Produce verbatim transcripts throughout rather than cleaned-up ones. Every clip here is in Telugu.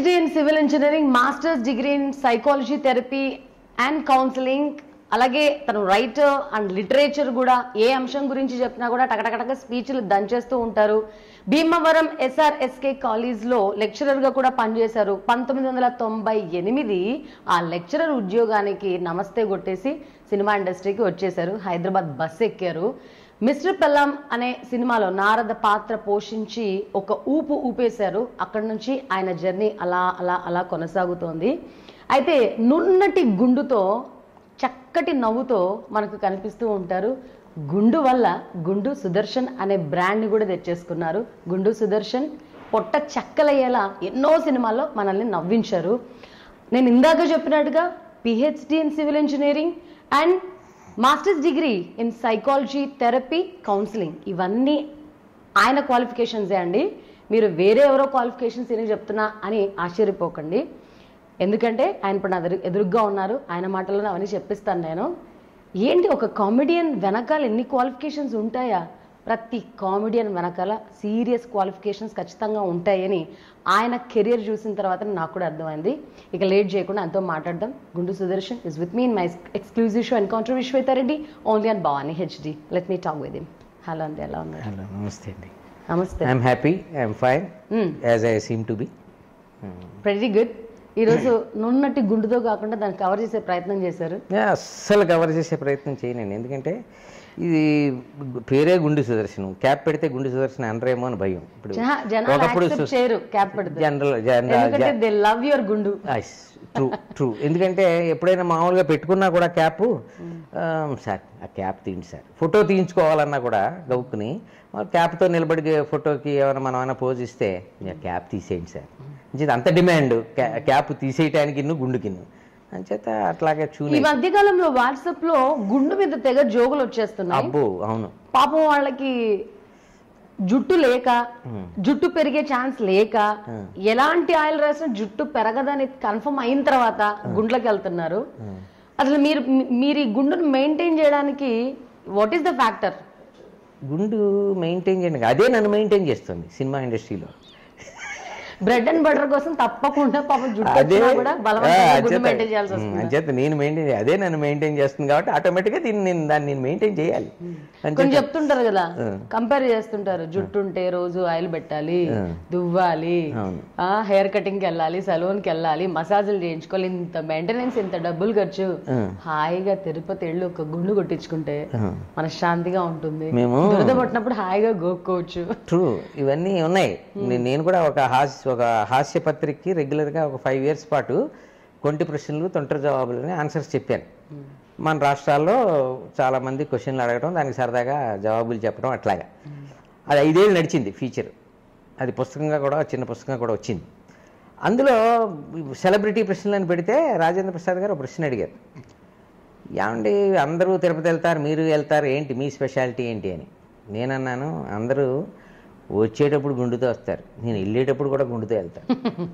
PhD in Civil Engineering, Master's degree in Psychology Therapy and Counseling. అలాగే తను రైటర్ అండ్ లిటరేచర్ కూడా ఏ అంశం గురించి చెప్పినా కూడా టకటకటక స్పీచ్లు దంచేస్తూ ఉంటారు. భీమవరం ఎస్ఆర్ఎస్కే కాలేజ్లో లెక్చరర్గా కూడా పనిచేశారు. పంతొమ్మిది వందల తొంభై ఎనిమిది ఆ లెక్చరర్ ఉద్యోగానికి నమస్తే కొట్టేసి సినిమా ఇండస్ట్రీకి వచ్చేశారు. హైదరాబాద్ బస్ ఎక్కారు. మిస్టర్ పెల్లం అనే సినిమాలో నారద పాత్ర పోషించి ఒక ఊపు ఊపేశారు. అక్కడి నుంచి ఆయన జర్నీ అలా అలా అలా కొనసాగుతోంది. అయితే నున్నటి గుండుతో చక్కటి నవ్వుతో మనకు కనిపిస్తూ ఉంటారు. గుండు వల్ల గుండు సుదర్శన్ అనే బ్రాండ్ని కూడా తెచ్చేసుకున్నారు. గుండు సుదర్శన్ పొట్ట చక్కలయ్యేలా ఎన్నో సినిమాల్లో మనల్ని నవ్వించారు. నేను ఇందాక చెప్పినట్టుగా PhD in civil engineering and masters degree in psychology therapy counselling, ఇవన్నీ ఆయన క్వాలిఫికేషన్సే అండి. మీరు వేరే ఎవరో క్వాలిఫికేషన్స్ ఏమి చెప్తున్నా అని ఆశ్చర్యపోకండి. ఎందుకంటే ఆయన ఇప్పుడు నా ఎదురుగ్గా ఉన్నారు. ఆయన మాటల్లో అవన్నీ చెప్పిస్తాను నేను. ఏంటి ఒక కామెడియన్ వెనకాల ఎన్ని క్వాలిఫికేషన్స్ ఉంటాయా? ప్రతి కామెడియన్ వెనకాల సీరియస్ క్వాలిఫికేషన్స్ ఖచ్చితంగా ఉంటాయని ఆయన కెరియర్ చూసిన తర్వాత నాకు కూడా అర్థమైంది. ఇక లేట్ చేయకుండా అంతో మాట్లాడదాం. Gundu Sudarshan is with me in my exclusive show Encounter with Swetha Reddy only on Bhavani HD. Let me talk with him. Hello అండి, ఎలా ఉన్నారు? హలో, నమస్తే అండి. నమస్తే. I'm happy, I'm fine as I seem to be. Very good. ఈరోజు నున్నటి గుండుతో కాకుండా దాన్ని కవర్ చేసే ప్రయత్నం చేశారు. అస్సలు కవర్ చేసే ప్రయత్నం చేయనండి. ఎందుకంటే ఇది పేరే గుండు సుదర్శనం, క్యాప్ పెడితే గుండు సుదర్శనం అనరేమో అని భయం. ఇప్పుడు ట్రూ ట్రూ ఎందుకంటే ఎప్పుడైనా మామూలుగా పెట్టుకున్నా కూడా క్యాప్, సార్ ఆ క్యాప్ తీయండి సార్, ఫోటో తీయించుకోవాలన్నా కూడా గౌక్కుని క్యాప్తో నిలబడి ఫోటోకి ఏమైనా మనం ఏమైనా పోజ్ ఇస్తే క్యాప్ తీసేయండి సార్ అంత డిమాండ్, క్యాప్ తీసేయటానికి గుండుకి అంచేత అట్లాగే చూసి ఈ మధ్యకాలంలో వాట్సాప్ లో గుండు మీద తెగ జోగులు వచ్చేస్తున్నాయి. అబ్బో అవును, పాపం వాళ్ళకి జుట్టు లేక, జుట్టు పెరిగే ఛాన్స్ లేక, ఎలాంటి ఆయిల్ రాసినా జుట్టు పెరగదని కన్ఫర్మ్ అయిన తర్వాత గుండ్లకి వెళ్తున్నారు. అసలు మీరు మీరు ఈ గుండును మెయింటైన్ చేయడానికి వాట్ ఈస్ ద ఫ్యాక్టర్? గుండు మెయింటైన్ చేయడానికి అదే నన్ను మెయింటైన్ చేస్తుంది సినిమా ఇండస్ట్రీలో. బ్రెడ్ అండ్ బటర్ కోసం తప్పకుండా పాపం జుట్టు కూడా మెయింటైన్ చేయాల్సి వస్తుంది. అంచేత నేను మెయింటైన్ అదే నన్ను మెయింటైన్ చేస్తుంది కాబట్టి ఆటోమేటిక్గా దీన్ని నేను దాన్ని నేను మెయింటైన్ చేయాలి. కొంచెం చెప్తుంటారు కదా, కంపేర్ చేస్తుంటారు, జుట్టు ఉంటే రోజు ఆయిల్ పెట్టాలి, దువ్వాలి, హెయిర్ కటింగ్ కి వెళ్ళాలి, సలూన్ కి వెళ్ళాలి, మసాజులు చేయించుకోవాలి, ఇంత మెయింటెనెన్స్, ఇంత డబ్బులు ఖర్చు. హాయిగా తిరుపతి వెళ్ళి ఒక గుండు కొట్టించుకుంటే మనశ్శాంతిగా ఉంటుంది. దురద పట్టినప్పుడు హాయిగా గోక్కోవచ్చు. ట్రూ, ఇవన్నీ ఉన్నాయి. నేను కూడా ఒక హాస్య ఒక హాస్య పత్రికకి రెగ్యులర్గా ఒక ఫైవ్ ఇయర్స్ పాటు కొంటి ప్రశ్నలు తొంటరి జవాబులని ఆన్సర్స్ చెప్పాను. మన రాష్ట్రాల్లో చాలామంది క్వశ్చన్లు అడగడం, దానికి సరదాగా జవాబులు చెప్పడం, అట్లాగా అది ఐదేళ్ళు నడిచింది ఫీచర్. అది పుస్తకంగా కూడా చిన్న పుస్తకంగా కూడా వచ్చింది. అందులో సెలబ్రిటీ ప్రశ్నలు అని పెడితే రాజేంద్ర ప్రసాద్ గారు ఒక ప్రశ్న అడిగారు, ఏమండి అందరూ తిరుపతి వెళ్తారు, మీరు వెళ్తారు, ఏంటి మీ స్పెషాలిటీ ఏంటి అని. నేనన్నాను, అందరూ వచ్చేటప్పుడు గుండుతో వస్తారు, నేను వెళ్ళేటప్పుడు కూడా గుండుతో వెళ్తాను.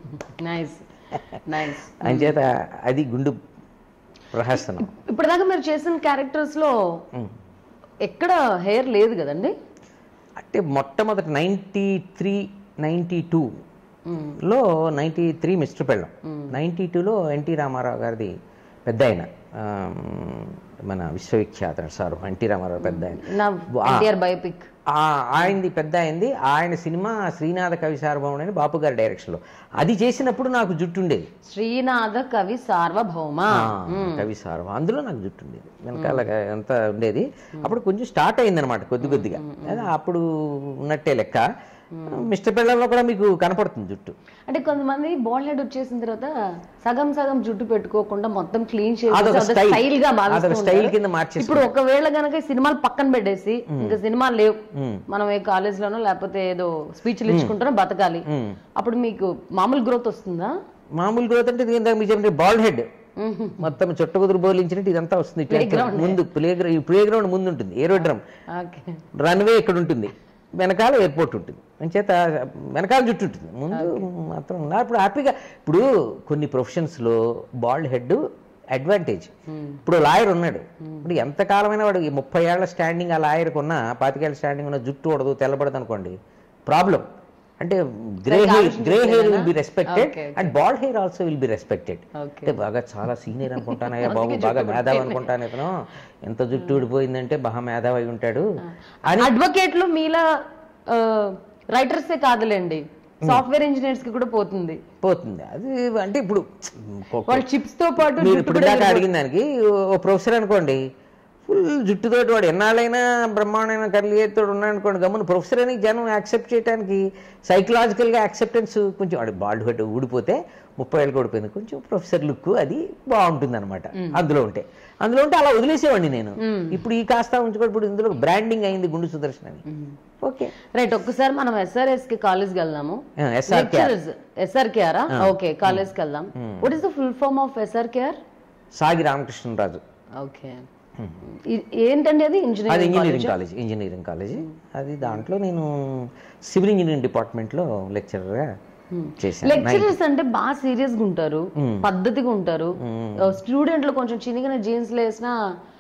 అంచేత అది గుండు ప్రహసనం. ఇప్పటిదాకా మీరు చేసిన క్యారెక్టర్స్ లో ఎక్కడ హెయిర్ లేదు కదండి? అంటే మొట్టమొదటి నైన్టీ త్రీ నైన్టీ టూలో ninety three Mister Pellam, ninety టూలో ఎన్టీ రామారావు గారిది పెద్ద ఆయన, మన విశ్వవిఖ్యాత సార్ ఎన్టీ రామారావు పెద్ద ఆయన, బయోపిక్ ఆయనది పెద్ద అయింది. ఆయన సినిమా శ్రీనాథ కవి సార్వభౌమ అని బాపు గారి డైరెక్షన్లో అది చేసినప్పుడు నాకు జుట్టు ఉండేది. శ్రీనాథ కవి సార్వభౌమ కవి సార్వ అందులో నాకు జుట్టు ఉండేది, వెనకాల అంతా ఉండేది. అప్పుడు కొంచెం స్టార్ట్ అయింది అనమాట కొద్ది కొద్దిగా, అప్పుడు ఉన్నట్టే లెక్క. మిస్టర్ పెళ్ళంలో కూడా మీకు కనపడుతుంది జుట్టు. అంటే కొంతమంది బాల్ హెడ్ వచ్చేసిన తర్వాత సగం సగం జుట్టు పెట్టుకోకుండా మొత్తం క్లీన్ చేసి స్టైల్ కింద మార్చేసి, ఇప్పుడు ఒకవేళ కనుక సినిమాలు పక్కన పెట్టేసి ఇంకా సినిమాలు లేవు, మనం ఏ కాలేజ్ లోనో లేకపోతే ఏదో స్పీచ్లు ఇచ్చుకుంటానో బతకాలి, అప్పుడు మీకు మామూలు గ్రోత్ వస్తుందా? మామూలు గ్రోత్ అంటే మీకు చెప్పండి బాల్ హెడ్ మొత్తం చుట్ట కుదురు బోలించినట్టు ఇదంతా వస్తుంది. ముందు ప్లే ప్లే గ్రౌండ్ ముందు ఉంటుంది, ఏరోడ్రమ్, రన్వే ఇక్కడ ఉంటుంది, వెనకాల ఎయిర్పోర్ట్ ఉంటుంది. అంచేత వెనకాల జుట్టు ఉంటుంది, ముందు మాత్రం ఇప్పుడు హ్యాపీగా. ఇప్పుడు కొన్ని ప్రొఫెషన్స్లో బాల్డ్ హెడ్ అడ్వాంటేజ్. ఇప్పుడు లాయర్ ఉన్నాడు, ఇప్పుడు ఎంతకాలమైనా వాడు ముప్పై ఏళ్ల స్టాండింగ్ ఆ లాయర్కి ఉన్న, పాతికేళ్ళ స్టాండింగ్ ఉన్న జుట్టు ఉడదు తెల్లబడదు అనుకోండి, ప్రాబ్లం. అంటే grey hair grey hair will be respected and bald hair also will be respected. అంటే బాగా చాలా సీనియర్ అనుకుంటానయ్యా బాబు, బాగా మేధావి అనుకుంటాను ఇతను, ఎంత జుట్టు ఊడిపోయిందంటే బాగా మేధావి అయి ఉంటాడు అని. అడ్వకేట్లు మీలా రైటర్సే కాదులేండి, సాఫ్ట్వేర్ ఇంజనీర్స్ కి కూడా పోతుంది పోతుంది అది. అంటే ఇప్పుడు వాళ్ళ చిప్స్ తో పాటు మీరు ఇప్పుడు దాకా అడిగిన దానికి ఓ ప్రొఫెసర్ అనుకోండి, ఫుల్ జుట్టుతోటి వాడు ఎన్నాళ్ళైనా బ్రహ్మాండమైన కర్లీ తోడు ఉన్నాడు అనుకోండి, గమ్మున ప్రొఫెసర్ అని జనం యాక్సెప్ట్ చేయడానికి సైకలాజికల్గా యాక్సెప్టెన్స్ కొంచెం వాడు బాల్డ్ హెడ్ ఊడిపోతే ముప్పై ఏళ్ళు ఓడిపోయింది, కొంచెం ప్రొఫెసర్ లుక్ అది బాగుంటుంది అనమాట అందులో ఉంటే. అందులో ఉంటే అలా వదిలేసేవాడిని నేను. ఇప్పుడు ఈ కాస్త ఉంచుకోండి, ఇప్పుడు ఇందులో బ్రాండింగ్ అయింది గుండు సుదర్శన్ అని. Okay right. ఒక్కసారి మనం ఎస్ఆర్ఎస్ కి కాలేజ్కి వెళ్దాము. ఎస్ఆర్కేఆర్ ఓకే, కాలేజ్కి వెళ్దాం. What is the full form of SRKR? Sagi Ramakrishnaraju. Okay, ఏంటండి అది? Engineering engineering college. Engineering college అది. దాంట్లో నేను సివిల్ ఇంజనీరింగ్ డిపార్ట్మెంట్లో లెక్చరర్గా చేశాను. లెక్చరర్స్ అంటే బాగా సీరియస్ గా ఉంటారు, పద్ధతిగా ఉంటారు. స్టూడెంట్లు కొంచెం చిన్నగా జీన్స్ వేసినా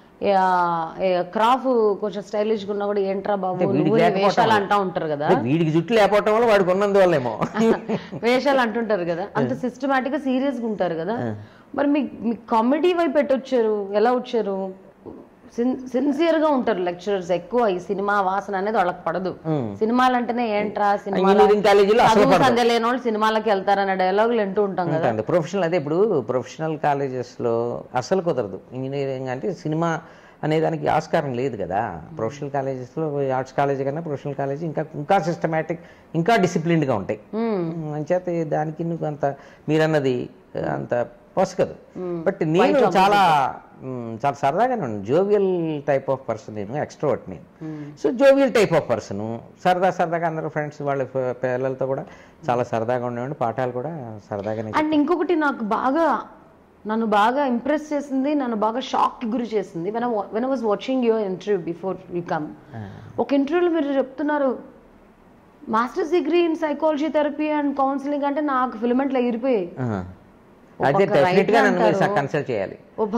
క్రాఫ్ కొంచెం స్టైలిష్ గా ఉన్నా కూడా ఏంట్రా బాబు వేషాలు అంటా ఉంటారు కదా. వీడికి జుట్టు లేకపోవటం వల్ల వాడికి ఉన్నందువల్లేమో వేషాలు అంటుంటారు కదా. అంత సిస్టమేటిక్ గా సీరియస్ గా ఉంటారు కదా. మరి మీ కామెడీ వైపు పెట్టొచ్చారు, ఎలా వచ్చారు? సిన్సియర్ గా ఉంటారు లెక్చరర్స్ ఎక్కువ. ఈ సినిమా వాసన అనేది వాళ్ళకి పడదు. సినిమాలు అంటేనే ఏంట్రా సినిమా సంధ్య లేని వాళ్ళు సినిమాలకి వెళ్తారన్న డైలాగులు వింటూ ఉంటాం కదా. ప్రొఫెషనల్ అదే ఇప్పుడు ప్రొఫెషనల్ కాలేజెస్ లో అసలు కుదరదు. ఇంజనీరింగ్ అంటే సినిమా అనే దానికి ఆస్కారం లేదు కదా. ప్రొఫెషనల్ కాలేజెస్ లో ఆర్ట్స్ కాలేజ్ కన్నా ప్రొఫెషనల్ కాలేజ్ ఇంకా ఇంకా సిస్టమేటిక్, ఇంకా డిసిప్లిన్డ్ గా ఉంటాయి. అంచేత దానికి నువ్వు అంత మీరన్నది అంత పొసకదు. బట్ నేను చాలా చాలా సరదాగానే ఉన్నాను. జోవియల్ టైప్ ఆఫ్ పర్సన్ నేను, ఎక్స్ట్రోవర్ట్ నేను. So jovial type of person, సరదా సరదాగా అందరూ ఫ్రెండ్స్ వాళ్ళ పిల్లలతో కూడా చాలా సరదాగా ఉండేవాడిని. పాఠాలు కూడా సరదాగానే. అండ్ ఇంకొకటి నాకు బాగా నన్ను బాగా ఇంప్రెస్ చేసింది, నన్ను బాగా షాక్ కి గురి చేసింది. When when I was watching your interview before you come, ఒక ఇంటర్వ్యూలో మీరు చెప్తున్నారు masters degree in psychology therapy and counselling అంటే నాకు ఫిలమెంట్లు ఎగిరిపోయాయి. అదే డెఫినెట్ గా నన్ను కన్సల్ట్ చేయాలి.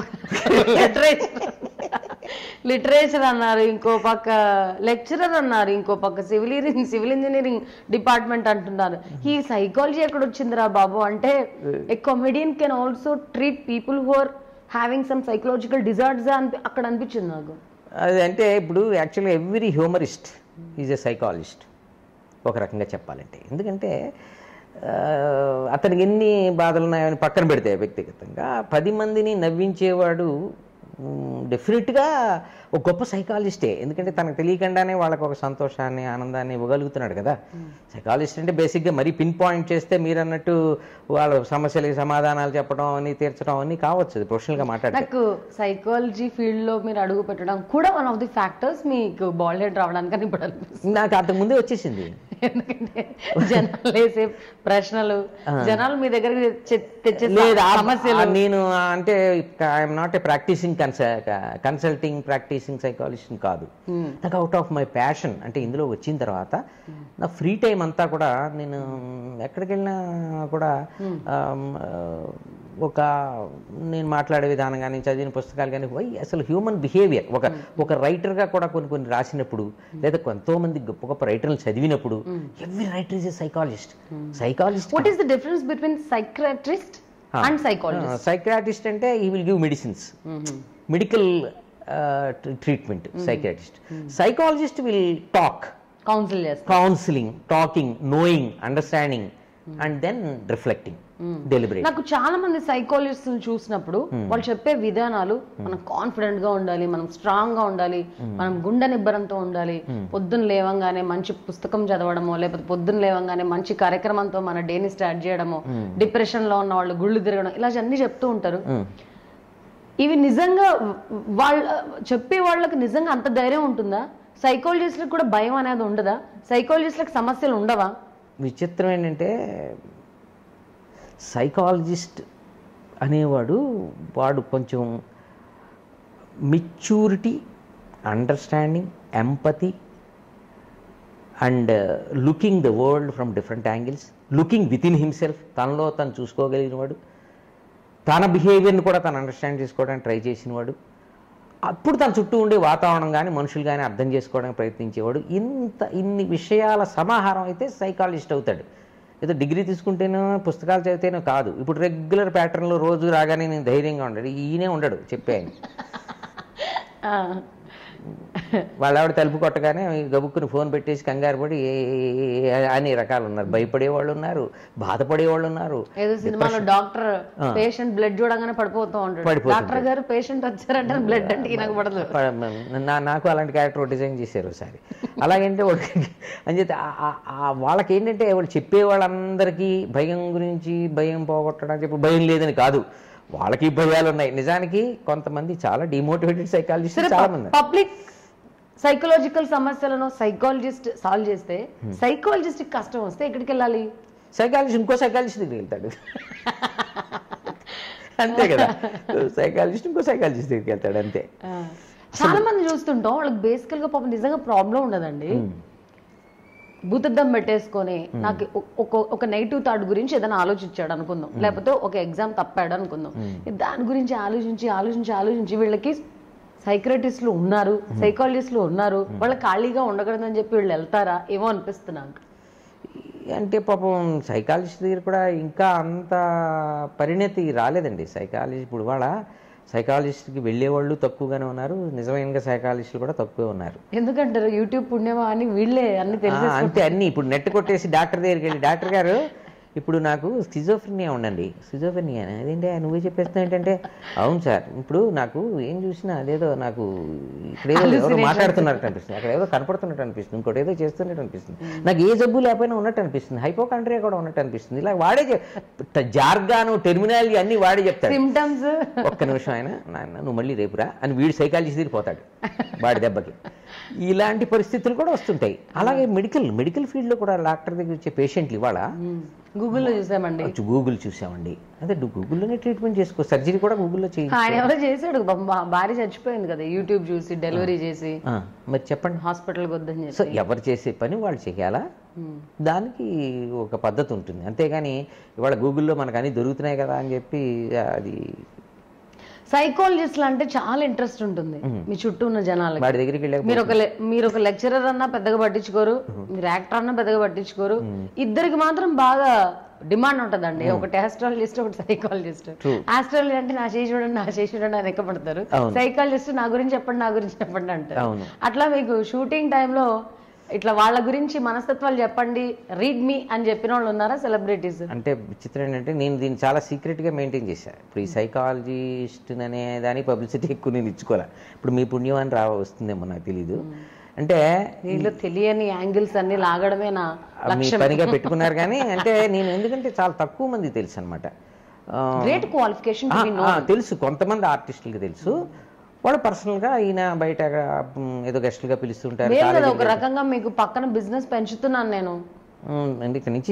లిటరేచర్ అన్నారు, ఇంకో పక్క లెక్చరర్ అన్నారు, ఇంకో పక్క సివిల్ సివిల్ ఇంజనీరింగ్ డిపార్ట్మెంట్ అంటున్నారు. ఈ సైకాలజీ ఎక్కడ వచ్చిందిరా బాబు అంటే a comedian can also treat people who are having some psychological disorders అని అక్కడ అనిపించింది నాకు. అది అంటే ఇప్పుడు యాక్చువల్గా every humorist is a psychologist ఒక రకంగా చెప్పాలంటే. ఎందుకంటే అతనికి ఎన్ని బాధలు ఉన్నాయని పక్కన పెడితే వ్యక్తిగతంగా పది మందిని నవ్వించేవాడు డెఫినెట్గా ఒక గొప్ప సైకాలజిస్టే. ఎందుకంటే తనకు తెలియకుండానే వాళ్ళకు ఒక సంతోషాన్ని ఆనందాన్ని ఇవ్వగలుగుతున్నాడు కదా. సైకాలజిస్ట్ అంటే బేసిక్గా మరీ పిన్ పాయింట్ చేస్తే మీరు అన్నట్టు వాళ్ళ సమస్యలకి సమాధానాలు చెప్పడం అని తీర్చడం అని కావచ్చు, ప్రొఫెషనల్గా మాట్లాడారు. నాకు సైకాలజీ ఫీల్డ్ లో మీరు అడుగు పెట్టడం కూడా వన్ ఆఫ్ ది ఫ్యాక్టర్స్ మీకు బాల్డ్ హెడ్ రావడానికి ఇప్పుడు అనిపిస్తుంది. నాకు అంతకు ముందే వచ్చేసింది. ఎందుకంటే జనాలు వేసే ప్రశ్నలు, జనాలు మీ దగ్గర తెచ్చే సమస్యలు. నేను అంటే I'm not a practising consulting practising psychologist కాదు. నాకు అవుట్ ఆఫ్ మై ప్యాషన్ అంటే ఇందులో వచ్చిన తర్వాత నా ఫ్రీ టైం అంతా కూడా నేను ఎక్కడికి వెళ్ళినా కూడా ఒక నేను మాట్లాడే విధానం కానీ చదివిన పుస్తకాలు కానీ వై అసలు హ్యూమన్ బిహేవియర్ ఒక ఒక రైటర్గా కూడా కొన్ని కొన్ని రాసినప్పుడు లేదా ఎంతోమంది గొప్ప గొప్ప రైటర్లు చదివినప్పుడు every writer is a psychologist. Psychologist what is the difference between psychiatrist and psychologist? Psychiatrist అంటే he will give medicines, medical treatment. Psychiatrist. Psychologist will talk, counsel counselling, talking, knowing, understanding and then reflecting, deliberate. నాకు చాలా మంది సైకాలజిస్ట్ చూసినప్పుడు వాళ్ళు చెప్పే విధానాలు మనం కాన్ఫిడెంట్ గా ఉండాలి, మనం స్ట్రాంగ్ గా ఉండాలి, మనం గుండె నిబ్బరంతో ఉండాలి, పొద్దున్న లేవంగానే మంచి పుస్తకం చదవడమో లేకపోతే పొద్దున్న లేవంగానే మంచి కార్యక్రమంతో మన డేని స్టార్ట్ చేయడమో, డిప్రెషన్ లో ఉన్న వాళ్ళు గుళ్ళు తిరగడం, ఇలా అన్ని చెప్తూ ఉంటారు. ఇవి నిజంగా వాళ్ళ చెప్పే వాళ్ళకి నిజంగా అంత ధైర్యం ఉంటుందా? సైకాలజిస్ట్లకు కూడా భయం అనేది ఉండదా? సైకాలజిస్ట్లకు సమస్యలు ఉండవా? విచిత్రం ఏంటంటే సైకాలజిస్ట్ అనేవాడు వాడు కొంచెం maturity, understanding, empathy and looking the world from different angles, looking within himself, తనలో తను చూసుకోగలిగిన వాడు, తన బిహేవియర్ని కూడా తను అండర్స్టాండ్ చేసుకోవడానికి ట్రై చేసిన వాడు, అప్పుడు తన చుట్టూ ఉండే వాతావరణం కానీ మనుషులు కానీ అర్థం చేసుకోవడానికి ప్రయత్నించేవాడు. ఇంత ఇన్ని విషయాల సమాహారం అయితే సైకాలజిస్ట్ అవుతాడు. ఏదో డిగ్రీ తీసుకుంటేనో పుస్తకాలు చదివితేనో కాదు. ఇప్పుడు రెగ్యులర్ ప్యాటర్న్లో రోజు రాగానే నేను ధైర్యంగా ఉండడు, ఈయనే ఉండడు చెప్పాను. వాళ్ళ ఆవిడ తలుపు కొట్టగానే గబుక్కుని ఫోన్ పెట్టేసి కంగారు పడి అన్ని రకాలు ఉన్నారు. భయపడేవాళ్ళు ఉన్నారు, బాధపడేవాళ్ళు ఉన్నారు. ఏదో సినిమాలో డాక్టర్ పేషెంట్ బ్లడ్ చూడగానే పడిపోతూ ఉంటాడు, డాక్టర్ గారు పేషెంట్ వచ్చారంటే బ్లడ్ అంటే నాకు పడదు. నాకు అలాంటి క్యారెక్టర్ డిజైన్ చేశారు ఒకసారి. అలాగంటే అని చెప్పి వాళ్ళకి ఏంటంటే వాళ్ళు చెప్పే వాళ్ళందరికీ భయం గురించి భయం పోగొట్టడానికి చెప్పి భయం లేదని కాదు, వాళ్ళకి భయాలు ఉన్నాయి. నిజానికి కొంతమంది చాలా డిమోటివేటెడ్ సైకాలజిస్ట్ చాలా మంది. పబ్లిక్ సైకలాజికల్ సమస్యలను సైకాలజిస్ట్ సాల్వ్ చేస్తే సైకాలజిస్ట్ కష్టం వస్తే ఎక్కడికి వెళ్ళాలి? సైకాలజిస్ట్ ఇంకో సైకాలజిస్ట్ దగ్గరికి వెళ్తాడు, అంతే కదా. సైకాలజిస్ట్ ఇంకో సైకాలజిస్ట్ దగ్గరికి వెళ్తాడు, అంతే. చాలా మంది చూస్తుంటాం వాళ్ళకి బేసికల్ గా పాపం నిజంగా ప్రాబ్లం ఉండదండి, భూతద్దం పెట్టేసుకొని నాకు ఒక ఒక నెగిటివ్ థాట్ గురించి ఏదైనా ఆలోచించాడు అనుకుందాం, లేకపోతే ఒక ఎగ్జామ్ తప్పాడు అనుకుందాం, దాని గురించి ఆలోచించి ఆలోచించి ఆలోచించి వీళ్ళకి సైక్రటిస్టులు ఉన్నారు, సైకాలజిస్టులు ఉన్నారు, వాళ్ళు ఖాళీగా ఉండకూడదని చెప్పి వీళ్ళు వెళ్తారా ఏమో అనిపిస్తుంది నాకు. అంటే పాపం సైకాలజిస్ట్ దగ్గర కూడా ఇంకా అంత పరిణతి రాలేదండి. సైకాలజీ ఇప్పుడు వాళ్ళ సైకాలజిస్ట్కి వెళ్ళేవాళ్ళు తక్కువగానే ఉన్నారు, నిజమైన సైకాలజిస్టులు కూడా తక్కువే ఉన్నారు. ఎందుకంటారు యూట్యూబ్ పుణ్యమా అని వీళ్ళే అన్ని తెలిసి అంతే అన్ని ఇప్పుడు నెట్ కొట్టేసి డాక్టర్ దగ్గరికి వెళ్ళి డాక్టర్ గారు ఇప్పుడు నాకు స్కిజోఫ్రెనియా ఉండండి. స్కిజోఫ్రెనియా అదేంటే నువ్వే చెప్పేస్తున్నావు ఏంటంటే, అవును సార్ ఇప్పుడు నాకు ఏం చూసినా అదేదో నాకు ఇక్కడ ఏదో ఎవరో మాట్లాడుతున్నట్టు అనిపిస్తుంది, అక్కడ ఏదో కనపడుతున్నట్టు అనిపిస్తుంది, ఇంకోటి ఏదో చేస్తున్నట్టు అనిపిస్తుంది, నాకు ఏ జబ్బు లేకపోయినా ఉన్నట్టు అనిపిస్తుంది, హైపోకాండ్రియా కూడా ఉన్నట్టు అనిపిస్తుంది. ఇలా వాడే జార్గాను టెర్మినాలజీ అన్ని వాడే చెప్తాడు. సిమ్టమ్స్ ఒక్క నిమిషం ఆయన నాన్న నువ్వు మళ్ళీ రేపురా అని వీడు సైకాలజిస్ట్ దగ్గర పోతాడు వాడి దెబ్బకి. ఇలాంటి పరిస్థితులు కూడా వస్తుంటాయి. అలాగే మెడికల్ మెడికల్ ఫీల్డ్లో కూడా డాక్టర్ దగ్గర వచ్చే పేషెంట్లు ఇవాళ గూగుల్లో చూసామండి, గూగుల్ చూసామండి, అదే గూగుల్లోనే ట్రీట్మెంట్ చేసుకో, సర్జరీ కూడా గూగుల్లో చేయి. ఆయన ఎవరో చేశాడు, భార్య చచ్చిపోయింది కదా యూట్యూబ్ చూసి డెలివరీ చేసి. మరి చెప్పండి హాస్పిటల్కి వద్దని చెప్పి. సో ఎవరు చేసే పని వాళ్ళు చేయాలా, దానికి ఒక పద్ధతి ఉంటుంది. అంతేగాని ఇవాళ గూగుల్లో మనకు అన్ని దొరుకుతున్నాయి కదా అని చెప్పి అది. సైకాలజిస్ట్లు అంటే చాలా ఇంట్రెస్ట్ ఉంటుంది మీ చుట్టూ ఉన్న జనాలకి. వాడి దగ్గరికి వెళ్ళి మీరు ఒక మీరు ఒక లెక్చరర్ అన్నా పెద్దగా పట్టించుకోరు, మీరు యాక్టర్ అన్నా పెద్దగా పట్టించుకోరు, ఇద్దరికి మాత్రం బాగా డిమాండ్ ఉంటుందండి, ఒకటి ఆస్ట్రాలజిస్ట్ ఒకటి సైకాలజిస్ట్. ఆస్ట్రాలజీ అంటే నా చేసి చూడండి నా చేసి చూడండి అని ఎక్కపడతారు, సైకాలజిస్ట్ నా గురించి చెప్పండి నా గురించి చెప్పండి అంటారు. అట్లా మీకు షూటింగ్ టైంలో ఇట్లా వాళ్ళ గురించి మనస్తత్వాలు చెప్పండి రీడ్ మీ అని చెప్పిన వాళ్ళు ఉన్నారా సెలబ్రిటీస్? అంటే విచిత్రం ఏంటంటే నేను దీన్ని చాలా సీక్రెట్గా మెయింటైన్ చేశాను. ఇప్పుడు ఈ సైకాలజిస్ట్ అనే దానికి పబ్లిసిటీ ఎక్కువ నేను ఇచ్చుకోలే. ఇప్పుడు మీ పుణ్యం అని రా వస్తుందేమో నాకు తెలీదు. అంటే దీనిలో తెలియని యాంగిల్స్ అన్ని లాగడమే నా లక్ష్యం. పనిగా పెట్టుకున్నారు కానీ అంటే నేను ఎందుకంటే చాలా తక్కువ మంది తెలుసు అనమాట. గ్రేట్ క్వాలిఫికేషన్ తెలుసు, కొంతమంది ఆర్టిస్టులకి తెలుసు, వాళ్ళు పర్సనల్గా ఈయన బయట ఏదో గెస్టులుగా పిలుస్తుంటారు. ఒక రకంగా మీకు పక్కన బిజినెస్ పెంచుతున్నాను నేను, ఇక్కడ నుంచి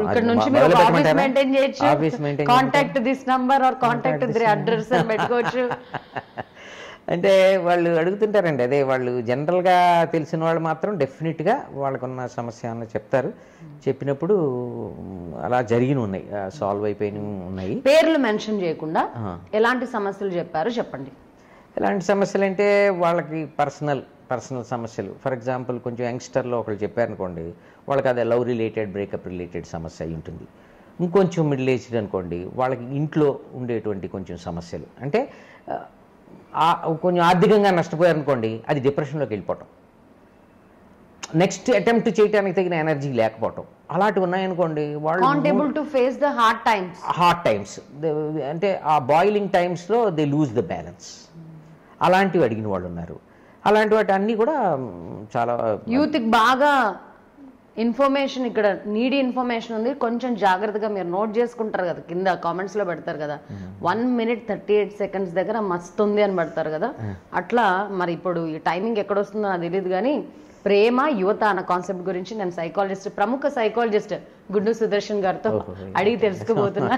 contact this number or contact the address అని పెట్టుకోవచ్చు. అంటే వాళ్ళు అడుగుతుంటారండి, అదే వాళ్ళు జనరల్గా తెలిసిన వాళ్ళు మాత్రం డెఫినెట్గా వాళ్ళకున్న సమస్య అన్న చెప్తారు. చెప్పినప్పుడు అలా జరిగిన ఉన్నాయి, సాల్వ్ అయిపోయిన ఉన్నాయి. పేర్లు మెన్షన్ చేయకుండా ఎలాంటి సమస్యలు చెప్పారు చెప్పండి. ఎలాంటి సమస్యలు అంటే వాళ్ళకి పర్సనల్ పర్సనల్ సమస్యలు. ఫర్ ఎగ్జాంపుల్ కొంచెం యంగ్స్టర్లో ఒకళ్ళు చెప్పారనుకోండి, వాళ్ళకి అదే లవ్ రిలేటెడ్ బ్రేకప్ రిలేటెడ్ సమస్య అయి ఉంటుంది. ఇంకొంచెం మిడిల్ ఏజ్డ్ అనుకోండి, వాళ్ళకి ఇంట్లో ఉండేటువంటి కొంచెం సమస్యలు, అంటే కొంచెం ఆర్థికంగా నష్టపోయారనుకోండి అది డిప్రెషన్లోకి వెళ్ళిపోవటం, నెక్స్ట్ అటెంప్ట్ చేయడానికి తగిన ఎనర్జీ లేకపోవటం, అలాంటివి ఉన్నాయనుకోండి వాళ్ళు face the hard times hard times అంటే ఆ బాయిలింగ్ టైమ్స్లో దే లూజ్ ద బ్యాలెన్స్, అలాంటివి అడిగిన వాళ్ళు ఉన్నారు. అలాంటి వాటి అన్నీ కూడా చాలా యూత్కి బాగా ఇన్ఫర్మేషన్, ఇక్కడ నీడీ ఇన్ఫర్మేషన్ ఉంది, కొంచెం జాగ్రత్తగా మీరు నోట్ చేసుకుంటారు కదా, కింద కామెంట్స్లో పెడతారు కదా, one minute thirty eight seconds దగ్గర మస్తు ఉంది అని పెడతారు కదా, అట్లా మరి ఇప్పుడు ఈ టైమింగ్ ఎక్కడొస్తుందో నాకు తెలియదు కానీ ప్రేమ యువత అన్న కాన్సెప్ట్ గురించి నేను సైకాలజిస్ట్ ప్రముఖ సైకాలజిస్ట్ గుండు సుదర్శన్ గారితో అడిగి తెలుసుకోబోతున్నా.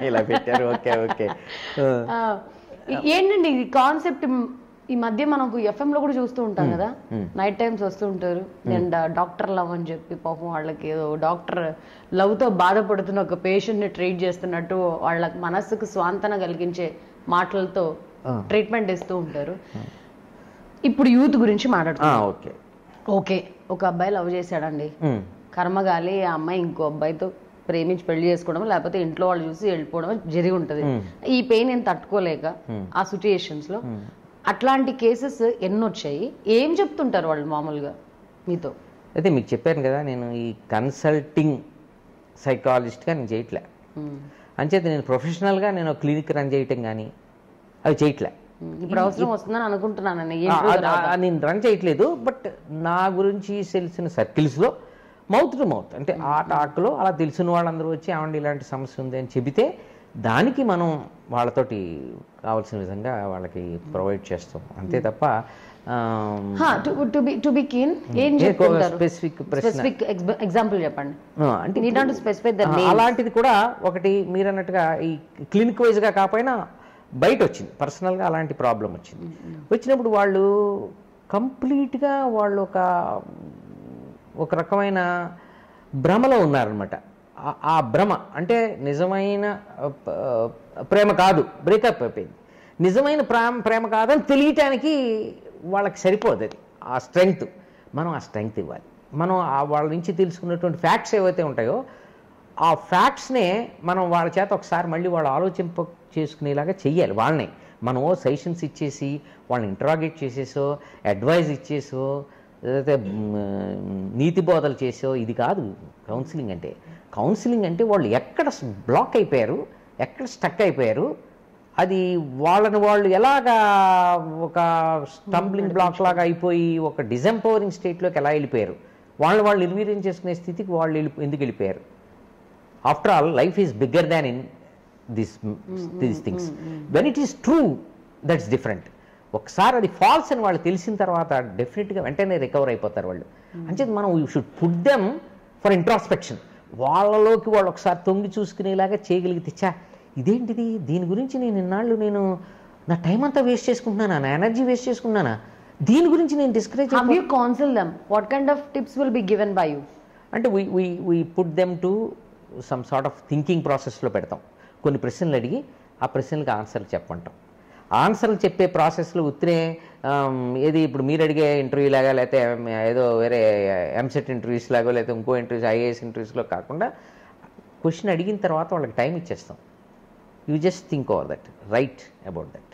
ఏంటండి ఈ కాన్సెప్ట్ ఈ మధ్య మనకు ఎఫ్ఎం లో కూడా చూస్తూ ఉంటాం కదా, నైట్ టైమ్స్ వస్తూ ఉంటారు అండ్ డాక్టర్ లవ్ అని చెప్పి పాపం వాళ్ళకి ఏదో డాక్టర్ లవ్ తో బాధపడుతున్న ఒక పేషెంట్ ని ట్రీట్ చేస్తున్నట్టు వాళ్ళకి మనస్సుకు స్వాంతన కలిగించే మాటలతో ట్రీట్మెంట్ ఇస్తూ ఉంటారు. ఇప్పుడు యూత్ గురించి మాట్లాడుతున్నాం. ఓకే ఓకే, ఒక అబ్బాయి లవ్ చేశాడండి, కర్మగాలి ఆ అమ్మాయి ఇంకో అబ్బాయితో ప్రేమించి పెళ్లి చేసుకోవడం, లేకపోతే ఇంట్లో వాళ్ళు చూసి వెళ్ళిపోవడం జరిగి ఉంటది. ఈ పెయిన్ నేను తట్టుకోలేక ఆ సిచ్యుయేషన్స్ లో అట్లాంటి కేసెస్ ఎన్ని వచ్చాయి, ఏం చెప్తుంటారు వాళ్ళు మామూలుగా మీతో? అయితే మీకు చెప్పాను కదా, నేను ఈ కన్సల్టింగ్ సైకాలజిస్ట్గా నేను చేయట్లే. అంచేత నేను ప్రొఫెషనల్గా నేను క్లినిక్ రన్ చేయటం కానీ అవి చేయట్లే. ఇప్పుడు అవసరం వస్తుందని అనుకుంటున్నాను. నేను రన్ చేయట్లేదు. బట్ నా గురించి తెలిసిన సర్కిల్స్లో మౌత్ టు మౌత్, అంటే ఆ టాక్లో అలా తెలిసిన వాళ్ళందరూ వచ్చి ఏమండి ఇలాంటి సమస్య ఉంది అని చెబితే దానికి మనం వాళ్ళతోటి కావాల్సిన విధంగా వాళ్ళకి ప్రొవైడ్ చేస్తాం, అంతే తప్ప ఎగ్జాంపుల్ చెప్పండి. అలాంటిది కూడా ఒకటి మీరు అన్నట్టుగా ఈ క్లినిక్ వైజ్గా కాకపోయినా బయట వచ్చింది, పర్సనల్గా అలాంటి ప్రాబ్లం వచ్చింది. వచ్చినప్పుడు వాళ్ళు కంప్లీట్గా వాళ్ళు ఒక ఒక రకమైన భ్రమలో ఉన్నారనమాట. ఆ భ్రమ అంటే నిజమైన ప్రేమ కాదు, బ్రేకప్ అయిపోయింది, నిజమైన ప్రేమ ప్రేమ కాదని తెలియటానికి వాళ్ళకి సరిపోదు. అది ఆ స్ట్రెంగ్త్, మనం ఆ స్ట్రెంగ్త్ ఇవ్వాలి. మనం వాళ్ళ నుంచి తెలుసుకున్నటువంటి ఫ్యాక్ట్స్ ఏవైతే ఉంటాయో ఆ ఫ్యాక్ట్స్నే మనం వాళ్ళ చేత ఒకసారి మళ్ళీ వాళ్ళు ఆలోచింప చేసుకునేలాగా చెయ్యాలి. వాళ్ళని మనం ఓ సజెషన్స్ ఇచ్చేసి వాళ్ళని ఇంటరాగేట్ చేసేసో అడ్వైజ్ ఇచ్చేసో లేకపోతే నీతి బోధలు చేసో ఇది కాదు కౌన్సిలింగ్ అంటే. కౌన్సిలింగ్ అంటే వాళ్ళు ఎక్కడ బ్లాక్ అయిపోయారు, ఎక్కడ స్టక్ అయిపోయారు, అది వాళ్ళని వాళ్ళు ఎలాగా ఒక స్టంబ్లింగ్ బ్లాక్ లాగా అయిపోయి ఒక డిజెంపవరింగ్ స్టేట్లోకి ఎలా వెళ్ళిపోయారు, వాళ్ళని వాళ్ళు నిర్వీర్యం చేసుకునే స్థితికి వాళ్ళు వెళ్ళి ఎందుకు వెళ్ళిపోయారు. After all life is bigger than in this these things. When it is true that's different. ఒకసారి అది ఫాల్స్ అని వాళ్ళు తెలిసిన తర్వాత డెఫినెట్గా వెంటనే రికవర్ అయిపోతారు వాళ్ళు. అంచేది మనం you should put them for introspection. వాళ్ళలోకి వాళ్ళు ఒకసారి తొంగి చూసుకునేలాగా చేయగలిగితే, చా ఇదేంటిది, దీని గురించి నేను ఇన్నాళ్ళు నేను నా టైం అంతా వేస్ట్ చేసుకుంటున్నానా, నా ఎనర్జీ వేస్ట్ చేసుకుంటున్నానా, దీని గురించి నేను discourage. How you counsel them? What kind of tips will be given by you? అంటే we we we put them to some sort of thinking ప్రాసెస్లో పెడతాం. కొన్ని ప్రశ్నలు అడిగి ఆ ప్రశ్నలకు ఆన్సర్లు చెప్పంటాం. ఆన్సర్లు చెప్పే ప్రాసెస్లో ఉత్తినే ఏది ఇప్పుడు మీరు అడిగే ఇంటర్వ్యూ లాగా లేకపోతే ఏదో వేరే ఎంసెట్ ఇంటర్వ్యూస్ లాగో లేకపోతే ఇంకో ఇంటర్వ్యూస్ ఐఏఎస్ ఇంటర్వ్యూస్లో కాకుండా క్వశ్చన్ అడిగిన తర్వాత వాళ్ళకి టైం ఇచ్చేస్తాం. You just think over that, right about that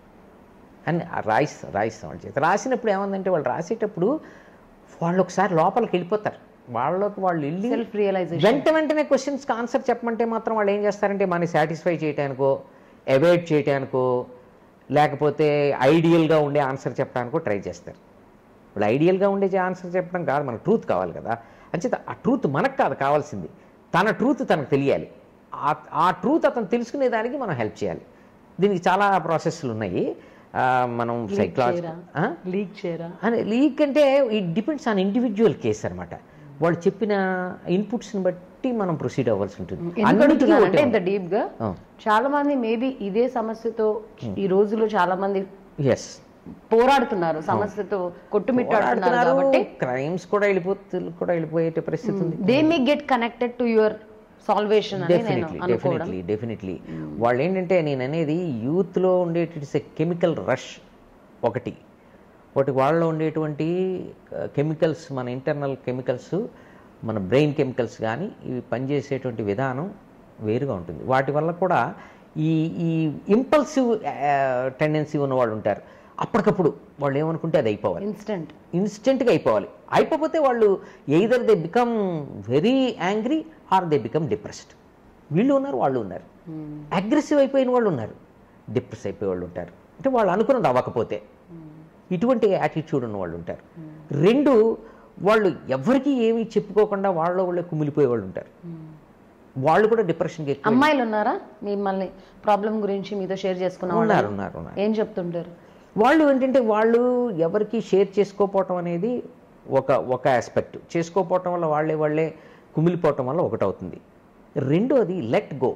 అని రాయిస్ రాయిస్తాం వాళ్ళ చేత. రాసినప్పుడు ఏమందంటే వాళ్ళు రాసేటప్పుడు వాళ్ళు ఒకసారి లోపలికి వెళ్ళిపోతారు. వాళ్ళకి వాళ్ళు వెళ్ళి సెల్ఫ్ రియలైజేషన్ వెంట వెంటనే క్వశ్చన్స్కి ఆన్సర్ చెప్పమంటే మాత్రం వాళ్ళు ఏం చేస్తారంటే మనని సాటిస్ఫై చేయడానికో అవాయిడ్ చేయడానికో లేకపోతే ఐడియల్గా ఉండే ఆన్సర్ చెప్పడానికో ట్రై చేస్తారు. వాళ్ళు ఐడియల్గా ఉండే ఆన్సర్ చెప్పడం కాదు, మనకు ట్రూత్ కావాలి కదా. అంచేత ఆ ట్రూత్ మనకు కాదు కావాల్సింది, తన ట్రూత్ తనకు తెలియాలి. ఆ ట్రూత్ అతను తెలుసుకునేదానికి మనం హెల్ప్ చేయాలి. దీనికి చాలా ప్రాసెస్లు ఉన్నాయి. మనం సైకలాజీ లీక్ చేయరా అని లీక్ అంటే it depends on individual case అనమాట. వాళ్ళు చెప్పిన ఇన్పుట్స్ని బట్టి మనం ప్రొసీడ్ అవ్వాల్సి ఉంటుంది. అంటే ఇంత డీప్ గా చాలా మంది మేబీ ఇదే సమస్యతో ఈ రోజులో చాలా మంది ఎస్ పోరాడుతున్నారు, సమస్యతో కొట్టుమిట్టాడుతున్నారు కాబట్టి క్రైమ్స్ కూడా వెళ్ళిపోతు కూడా వెళ్ళిపోయే పరిస్థితి ఉంది. They may get connected to your salvation. Definitely definitely వాళ్ళు ఏంటంటే నేను అనేది యూత్లో ఉండేటి కెమికల్ రష్ ఒకటి ఒకటి వాళ్ళలో ఉండేటువంటి కెమికల్స్, మన ఇంటర్నల్ కెమికల్స్, మన బ్రెయిన్ కెమికల్స్ కానీ ఇవి పనిచేసేటువంటి విధానం వేరుగా ఉంటుంది. వాటి వల్ల కూడా ఈ ఈ ఇంపల్సివ్ టెండెన్సీ ఉన్న వాళ్ళు ఉంటారు. అప్పటికప్పుడు వాళ్ళు ఏమనుకుంటే అది అయిపోవాలి, ఇన్స్టెంట్ ఇన్స్టెంట్గా అయిపోవాలి. అయిపోతే వాళ్ళు either they become very angry or they become depressed. వీళ్ళు ఉన్నారు, వాళ్ళు ఉన్నారు. అగ్రెసివ్ అయిపోయిన వాళ్ళు ఉన్నారు, డిప్రెస్ అయిపోయే వాళ్ళు ఉంటారు. అంటే వాళ్ళు అనుకున్నది అవ్వకపోతే ఇటువంటి యాటిట్యూడ్ ఉన్న వాళ్ళు ఉంటారు. రెండు, వాళ్ళు ఎవరికి ఏమీ చెప్పుకోకుండా వాళ్ళ వాళ్ళే కుమిలిపోయే వాళ్ళు ఉంటారు. వాళ్ళు కూడా డిప్రెషన్కి ఎక్కువ. అమ్మాయిలు ఉన్నారా మిమ్మల్ని ప్రాబ్లం గురించి మీతో షేర్ చేసుకున్న ఉన్నారు ఉన్నారు ఉన్నారు ఏం చెప్తుంటారు? వాళ్ళు ఏంటంటే వాళ్ళు ఎవరికి షేర్ చేసుకోపోవటం అనేది ఒక ఒక ఆస్పెక్ట్. చేసుకోపోవటం వల్ల వాళ్ళే వాళ్ళే కుమిలిపోవటం వల్ల ఒకటవుతుంది. రెండోది లెట్ గో.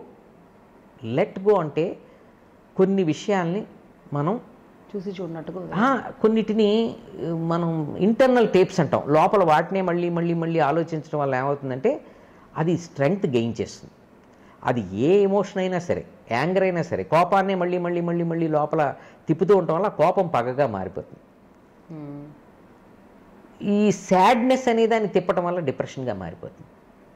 లెట్ గో అంటే కొన్ని విషయాల్ని మనం చూసి చూడనట్టుగా, కొన్నిటిని మనం ఇంటర్నల్ టేప్స్ అంటాం, లోపల వాటినే మళ్ళీ మళ్ళీ మళ్ళీ ఆలోచించడం వల్ల ఏమవుతుందంటే అది స్ట్రెంగ్త్ గెయిన్ చేస్తుంది. అది ఏ ఎమోషన్ అయినా సరే, యాంగర్ అయినా సరే, కోపాన్నే మళ్ళీ మళ్ళీ మళ్ళీ మళ్ళీ లోపల తిప్పుతూ ఉండటం వల్ల కోపం పగగా మారిపోతుంది. ఈ సాడ్నెస్ అనే దాన్ని తిప్పటం వల్ల డిప్రెషన్గా మారిపోతుంది.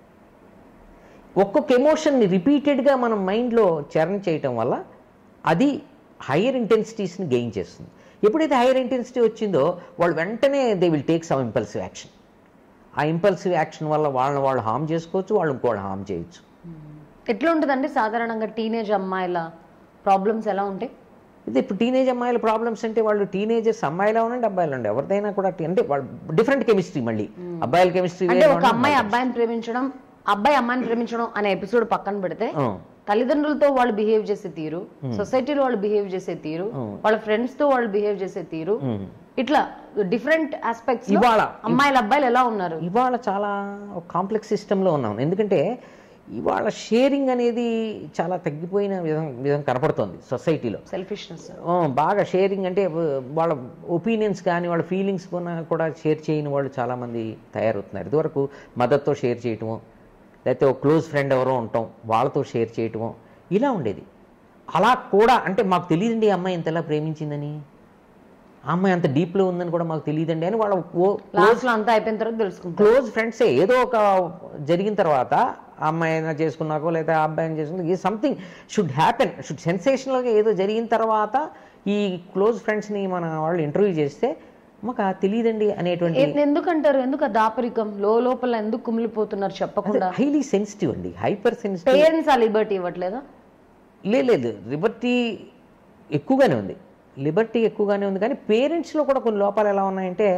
ఒక్కొక్క ఎమోషన్ని రిపీటెడ్గా మనం మైండ్లో చరణ చేయటం వల్ల అది హయ్యర్ ఇంటెన్సిటీస్ని గెయిన్ చేస్తుంది. ఎప్పుడైతే హయ్యర్ ఇంటెన్సిటీ వచ్చిందో వాళ్ళు వెంటనే they will take some impulsive action. ఆ ఇంపల్సివ్ యాక్షన్ వల్ల వాళ్ళని వాళ్ళు హామ్ చేసుకోవచ్చు, వాళ్ళు ఇంకోళ్ళు హామ్ చేయొచ్చు. ఎట్లా ఉంటుందండి సాధారణంగా టీనేజ్ అమ్మాయిల ప్రాబ్లమ్స్ ఎలా ఉంటాయి? ఇది ఇప్పుడు టీనేజ్ అమ్మాయిల ప్రాబ్లమ్స్ అంటే వాళ్ళు టీనేజర్స్ అమ్మాయిలా ఉండండి అబ్బాయిలు ఉండండి ఎవరిదైనా కూడా అంటే వాళ్ళు డిఫరెంట్ కెమిస్ట్రీ. మళ్ళీ అబ్బాయిల కెమిస్ట్రీ అంటే ఒక అమ్మాయి అబ్బాయిని ప్రేమించడం, అబ్బాయి అమ్మాయిని ప్రేమించడం అనే ఎపిసోడ్ పక్కన పెడితే తల్లిదండ్రులతో వాళ్ళు బిహేవ్ చేసే తీరు, సొసైటీలో వాళ్ళు బిహేవ్ చేసే తీరు, వాళ్ళ ఫ్రెండ్స్ తో వాళ్ళు బిహేవ్ చేసే తీరు, ఇట్లా డిఫరెంట్ ఆస్పెక్ట్స్ ఇవాళ అమ్మాయిల అబ్బాయిలు ఎలా ఉన్నారు? ఇవాళ చాలా కాంప్లెక్స్ సిస్టంలో ఉన్నాం. ఎందుకంటే ఇవాళ షేరింగ్ అనేది చాలా తగ్గిపోయిన విధం విధం కనపడుతుంది సొసైటీలో. సెల్ఫిష్నెస్ బాగా షేరింగ్ అంటే వాళ్ళ ఒపీనియన్స్ కానీ వాళ్ళ ఫీలింగ్స్ కూడా షేర్ చేయని వాళ్ళు చాలామంది తయారవుతున్నారు. ఇదివరకు మదర్తో షేర్ చేయటము, లేకపోతే ఒక క్లోజ్ ఫ్రెండ్ ఎవరో ఉంటాం వాళ్ళతో షేర్ చేయటము ఇలా ఉండేది. అలా కూడా అంటే మాకు తెలియదండి ఈ అమ్మాయి ఇంతలా ప్రేమించిందని, ఆ అమ్మాయి అంత డీప్లో ఉందని కూడా మాకు తెలియదండి అని వాళ్ళ లాస్ట్లో అంతా అయిపోయిన తర్వాత తెలుసుకుంటారు. క్లోజ్ ఫ్రెండ్సే ఏదో ఒక జరిగిన తర్వాత ఆ అమ్మాయి అయినా చేసుకున్నాకో లేదా ఆ అబ్బాయిని చేసుకున్నా సంథింగ్ షుడ్ హ్యాపెన్, షుడ్ సెన్సేషనల్గా ఏదో జరిగిన తర్వాత ఈ క్లోజ్ ఫ్రెండ్స్ని మన వాళ్ళు ఇంటర్వ్యూ చేస్తే మాకు తెలియదండి అనేటువంటి. ఎందుకంటారు? ఎందుకు ఆ దాపరికం లోపల ఎందుకు కుమిలిపోతున్నారు చెప్పకుండా? హైలీ సెన్సిటివ్ అండి, హైపర్ సెన్సిటివ్. పేరెంట్స్ ఆ లిబర్టీ ఇవ్వట్లేదా? లేదు, లిబర్టీ ఎక్కువగానే ఉంది, లిబర్టీ ఎక్కువగానే ఉంది కానీ పేరెంట్స్లో కూడా కొన్ని లోపాలు ఎలా ఉన్నాయంటే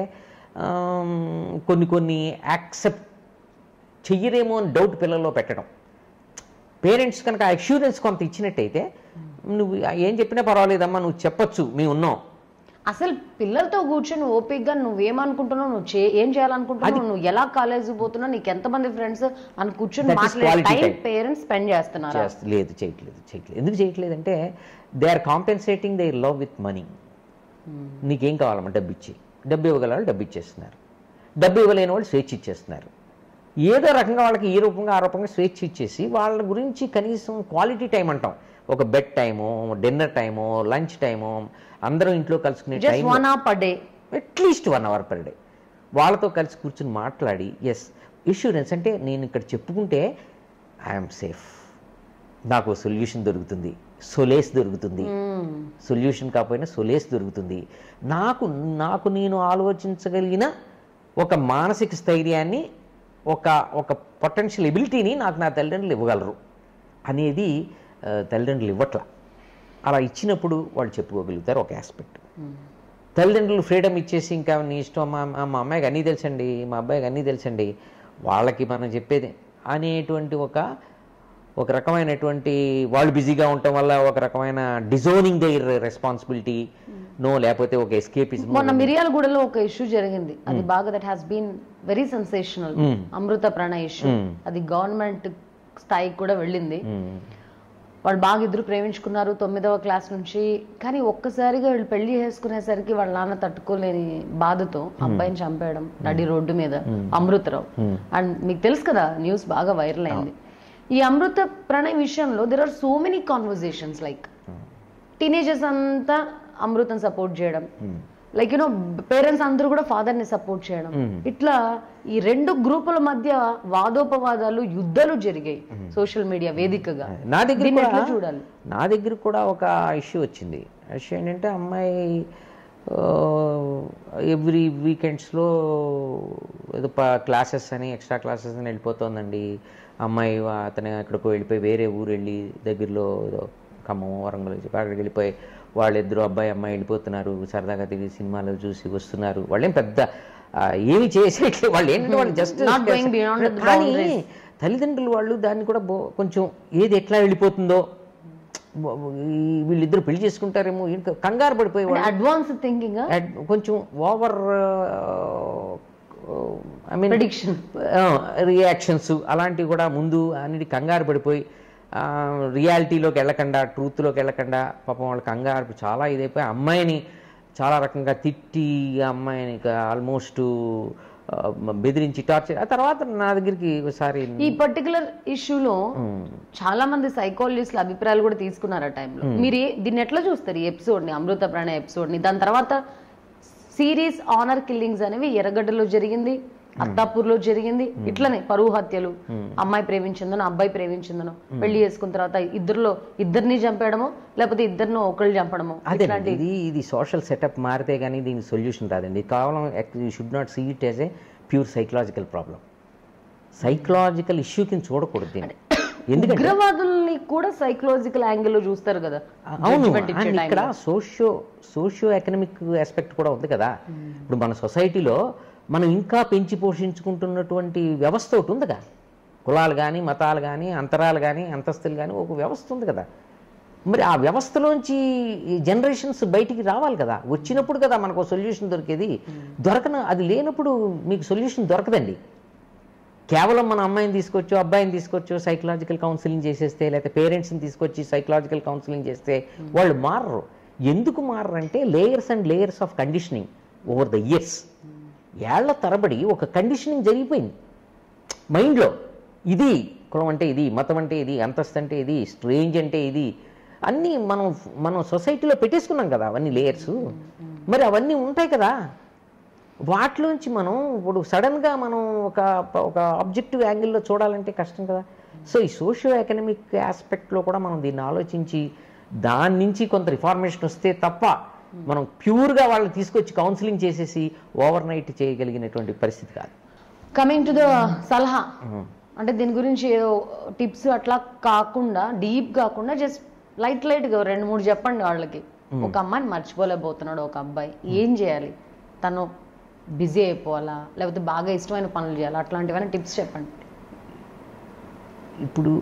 కొన్ని కొన్ని యాక్సెప్ట్ చెయ్యరేమో అని డౌట్ పిల్లల్లో పెట్టడం. పేరెంట్స్ కనుక ఆ అష్యూరెన్స్ కొంత ఇచ్చినట్టయితే నువ్వు ఏం చెప్పినా పర్వాలేదమ్మా నువ్వు చెప్పొచ్చు మేము ఉన్నాం. అసలు పిల్లలతో కూర్చొని ఓపిక్గా నువ్వేమనుకుంటున్నావు, నువ్వు చే ఏం చేయాలనుకుంటున్నావు, నువ్వు ఎలా కాలేజ్ పోతున్నావు, నీకు ఎంతమంది ఫ్రెండ్స్ అని కూర్చొని మాట్లాడే టైం పేరెంట్స్ స్పెండ్ చేస్తున్నారు? లేదు, చేయట్లేదు చేయట్లేదు ఎందుకు చేయట్లేదు అంటే they are compensating they love with money. నీకేం కావాలమ్మా డబ్బు ఇచ్చి, డబ్బు ఇవ్వగల వాళ్ళు డబ్బు ఇచ్చేస్తున్నారు, డబ్బు ఇవ్వలేని వాళ్ళు స్వేచ్ఛ ఇచ్చేస్తున్నారు. ఏదో రకంగా వాళ్ళకి ఈ రూపంగా ఆ రూపంగా స్వేచ్ఛ ఇచ్చేసి వాళ్ళ గురించి కనీసం క్వాలిటీ టైం అంటాం, ఒక bed time, dinner time, lunch time, అందరూ ఇంట్లో కలుసుకునే time at least one hour per day వాళ్ళతో కలిసి కూర్చుని మాట్లాడి ఎస్ ఇష్యూరెన్స్ అంటే నేను ఇక్కడ చెప్పుకుంటే ఐఎమ్ సేఫ్, నాకు సొల్యూషన్ దొరుకుతుంది, సొలేస్ దొరుకుతుంది, సొల్యూషన్ కాకపోయినా సొలేస్ దొరుకుతుంది, నాకు నాకు నేను ఆలోచించగలిగిన ఒక మానసిక స్థైర్యాన్ని ఒక ఒక పొటెన్షియల్ ఎబిలిటీని నాకు నా తల్లిదండ్రులు ఇవ్వగలరు అనేది తల్లిదండ్రులు ఇవ్వట్ల. అలా ఇచ్చినప్పుడు వాళ్ళు చెప్పుకోగలుగుతారు ఒక ఆస్పెక్ట్. తల్లిదండ్రులు ఫ్రీడమ్ ఇచ్చేసి ఇంకా నీ ఇష్టం మా మా అమ్మాయికి అన్నీ తెలుసండి, మా అబ్బాయికి అన్నీ తెలుసండి, వాళ్ళకి మనం చెప్పేది అనేటువంటి ఒక ఒక రకమైనటువంటి వాళ్ళు బిజీగా ఉండటం వల్ల ఒక రకమైన డిజోనింగ్ దైర్ రెస్పాన్సిబిలిటీ నో, లేకపోతే ఒక ఎస్కేపిజం. మొన్న మిర్యాలగూడలో ఒక ఇష్యూ జరిగింది, అది బాగా that has been very sensational, Amrutha Pranay issue. అది గవర్నమెంట్ స్థాయికి కూడా వెళ్ళింది. వాళ్ళు బాగా ఇద్దరు ప్రేమించుకున్నారు తొమ్మిదవ క్లాస్ నుంచి. కానీ ఒక్కసారిగా వీళ్ళు పెళ్లి చేసుకునేసరికి వాళ్ళ నాన్న తట్టుకోలేని బాధతో అబ్బాయిని చంపేయడం నడి రోడ్డు మీద, అమృతరావు. అండ్ మీకు తెలుసు కదా న్యూస్ బాగా వైరల్ అయింది. ఈ అమృత ప్రణయ్ విషయంలో there are so many conversations, like teenagers అంతా అమృతను సపోర్ట్ చేయడం, లైక్ యూనో పేరెంట్స్ అందరూ కూడా ఫాదర్ ని సపోర్ట్ చేయడం, ఇట్లా ఈ రెండు గ్రూపుల మధ్య వాదోపవాదాలు, యుద్ధాలు జరిగాయి సోషల్ మీడియా వేదికగా. నా దగ్గర చూడాలి నా దగ్గర కూడా ఒక ఇష్యూ వచ్చింది. ఇష్యూ ఏంటంటే అమ్మాయి ఎవ్రీ వీకెండ్స్లో ఏదో క్లాసెస్ అని ఎక్స్ట్రా క్లాసెస్ అని వెళ్ళిపోతుందండి. అమ్మాయి అతను ఎక్కడికో వెళ్ళిపోయి వేరే ఊరు వెళ్ళి దగ్గరలో ఏదో ఖమ్మం వరంగల్ చెప్పి అక్కడికి వెళ్ళిపోయి వాళ్ళిద్దరు అబ్బాయి అమ్మాయి వెళ్ళిపోతున్నారు, సరదాగా తిరిగి సినిమాలు చూసి వస్తున్నారు. వాళ్ళేం పెద్ద ఏమి చేసేట్లేదు, వాళ్ళు ఏంటంటే వాళ్ళు జస్ట్. కానీ తల్లిదండ్రులు వాళ్ళు దాన్ని కూడా కొంచెం ఏది ఎట్లా వెళ్ళిపోతుందో, వీళ్ళిద్దరు పెళ్లి చేసుకుంటారేమో కంగారు పడిపోయి అడ్వాన్స్ థింకింగ్, కొంచెం ఓవర్ ఐ మీన్ రియాక్షన్స్ అలాంటివి కూడా ముందు అన్నిటి కంగారు పడిపోయి రియాలిటీలోకి వెళ్ళకుండా, ట్రూత్లోకి వెళ్ళకుండా పాపం వాళ్ళకి కంగారు చాలా ఇదైపోయి అమ్మాయిని చాలా రకంగా తిట్టి అమ్మాయిని ఆల్మోస్ట్ బెదిరించి టార్చర్. ఆ తర్వాత నా దగ్గరికి ఒకసారి ఈ పర్టికులర్ ఇష్యూలో చాలా మంది సైకాలజిస్టుల అభిప్రాయాలు కూడా తీసుకున్నారు ఆ టైంలో. మీరు దీన్ని ఎట్లా చూస్తారు ఈ ఎపిసోడ్ ని, అమృత ప్రణయ్ ఎపిసోడ్ ని? దాని తర్వాత సీరియస్ ఆనర్ కిల్లింగ్స్ అనేవి ఎర్రగడ్డలో జరిగింది, అత్తాపూర్లో జరిగింది. ఇట్లనే పరువు హత్యలు, అమ్మాయి ప్రేమించిందనో అబ్బాయి ప్రేమించిందనో పెళ్లి చేసుకున్న తర్వాత ఇద్దరులో ఇద్దరిని చంపేయడమో లేకపోతే ఇద్దరినో ఒకళ్ళు చంపడమో. ఇది ఇది సోషల్ సెటప్ మారితే కానీ దీనికి సొల్యూషన్ రాదండి. కేవలం you should not see it as a pure psychological problem. Psychological issue కింద చూడకూడదు దీన్ని. ఎందుకంటే ఉగ్రవాదుల్ని కూడా సైకలాజికల్ యాంగిల్ లో చూస్తారు కదా. అవును, ఇక్కడ సోషియో సోషియో ఎకనామిక్ ఆస్పెక్ట్ కూడా ఉంది కదా. ఇప్పుడు మన సొసైటీలో మనం ఇంకా పెంచి పోషించుకుంటున్నటువంటి వ్యవస్థ ఒకటి ఉంది కదా. కులాలు కానీ మతాలు కానీ అంతరాలు కానీ అంతస్తులు కానీ ఒక వ్యవస్థ ఉంది కదా. మరి ఆ వ్యవస్థలోంచి జనరేషన్స్ బయటికి రావాలి కదా. వచ్చినప్పుడు కదా మనకు సొల్యూషన్ దొరికేది. దొరకన అది లేనప్పుడు మీకు సొల్యూషన్ దొరకదండి. కేవలం మన అమ్మాయిని తీసుకొచ్చు అబ్బాయిని తీసుకొచ్చు సైకలాజికల్ కౌన్సిలింగ్ చేసేస్తే లేకపోతే పేరెంట్స్ని తీసుకొచ్చి సైకలాజికల్ కౌన్సిలింగ్ చేస్తే వాళ్ళు మారరు. ఎందుకు మారరంటే layers and layers of conditioning over the years. ఏళ్ల తరబడి ఒక కండిషనింగ్ జరిగిపోయింది మైండ్లో. ఇది కులం అంటే ఇది, మతం అంటే ఇది, అంతస్తు అంటే ఇది, స్ట్రేంజ్ అంటే ఇది, అన్నీ మనం మనం సొసైటీలో పెట్టేసుకున్నాం కదా అవన్నీ లేయర్స్. మరి అవన్నీ ఉంటాయి కదా. వాటిలోంచి మనం ఇప్పుడు సడన్గా మనం ఒక ఒక ఆబ్జెక్టివ్ యాంగిల్లో చూడాలంటే కష్టం కదా. సో ఈ సోషియో ఎకనామిక్ ఆస్పెక్ట్లో కూడా మనం దీన్ని ఆలోచించి దాని నుంచి కొంత రిఫార్మేషన్ వస్తే తప్ప మనం ప్యూర్గా వాళ్ళని తీసుకొచ్చి కౌన్సిలింగ్ చేసేసి ఓవర్ నైట్ చేయగలిగినటువంటి పరిస్థితి కాదు. కమింగ్ టు ద సలహా, అంటే దీని గురించి ఏదో టిప్స్ అట్లా కాకుండా డీప్ కాకుండా జస్ట్ లైట్ లైట్గా రెండు మూడు చెప్పండి వాళ్ళకి. ఒక అమ్మాయిని మర్చిపోలేకపోతున్నాడు ఒక అబ్బాయి, ఏం చేయాలి? తను బిజీ అయిపోవాలా లేకపోతే బాగా ఇష్టమైన పనులు చేయాలా? అట్లాంటివైనా టిప్స్ చెప్పండి. ఇప్పుడు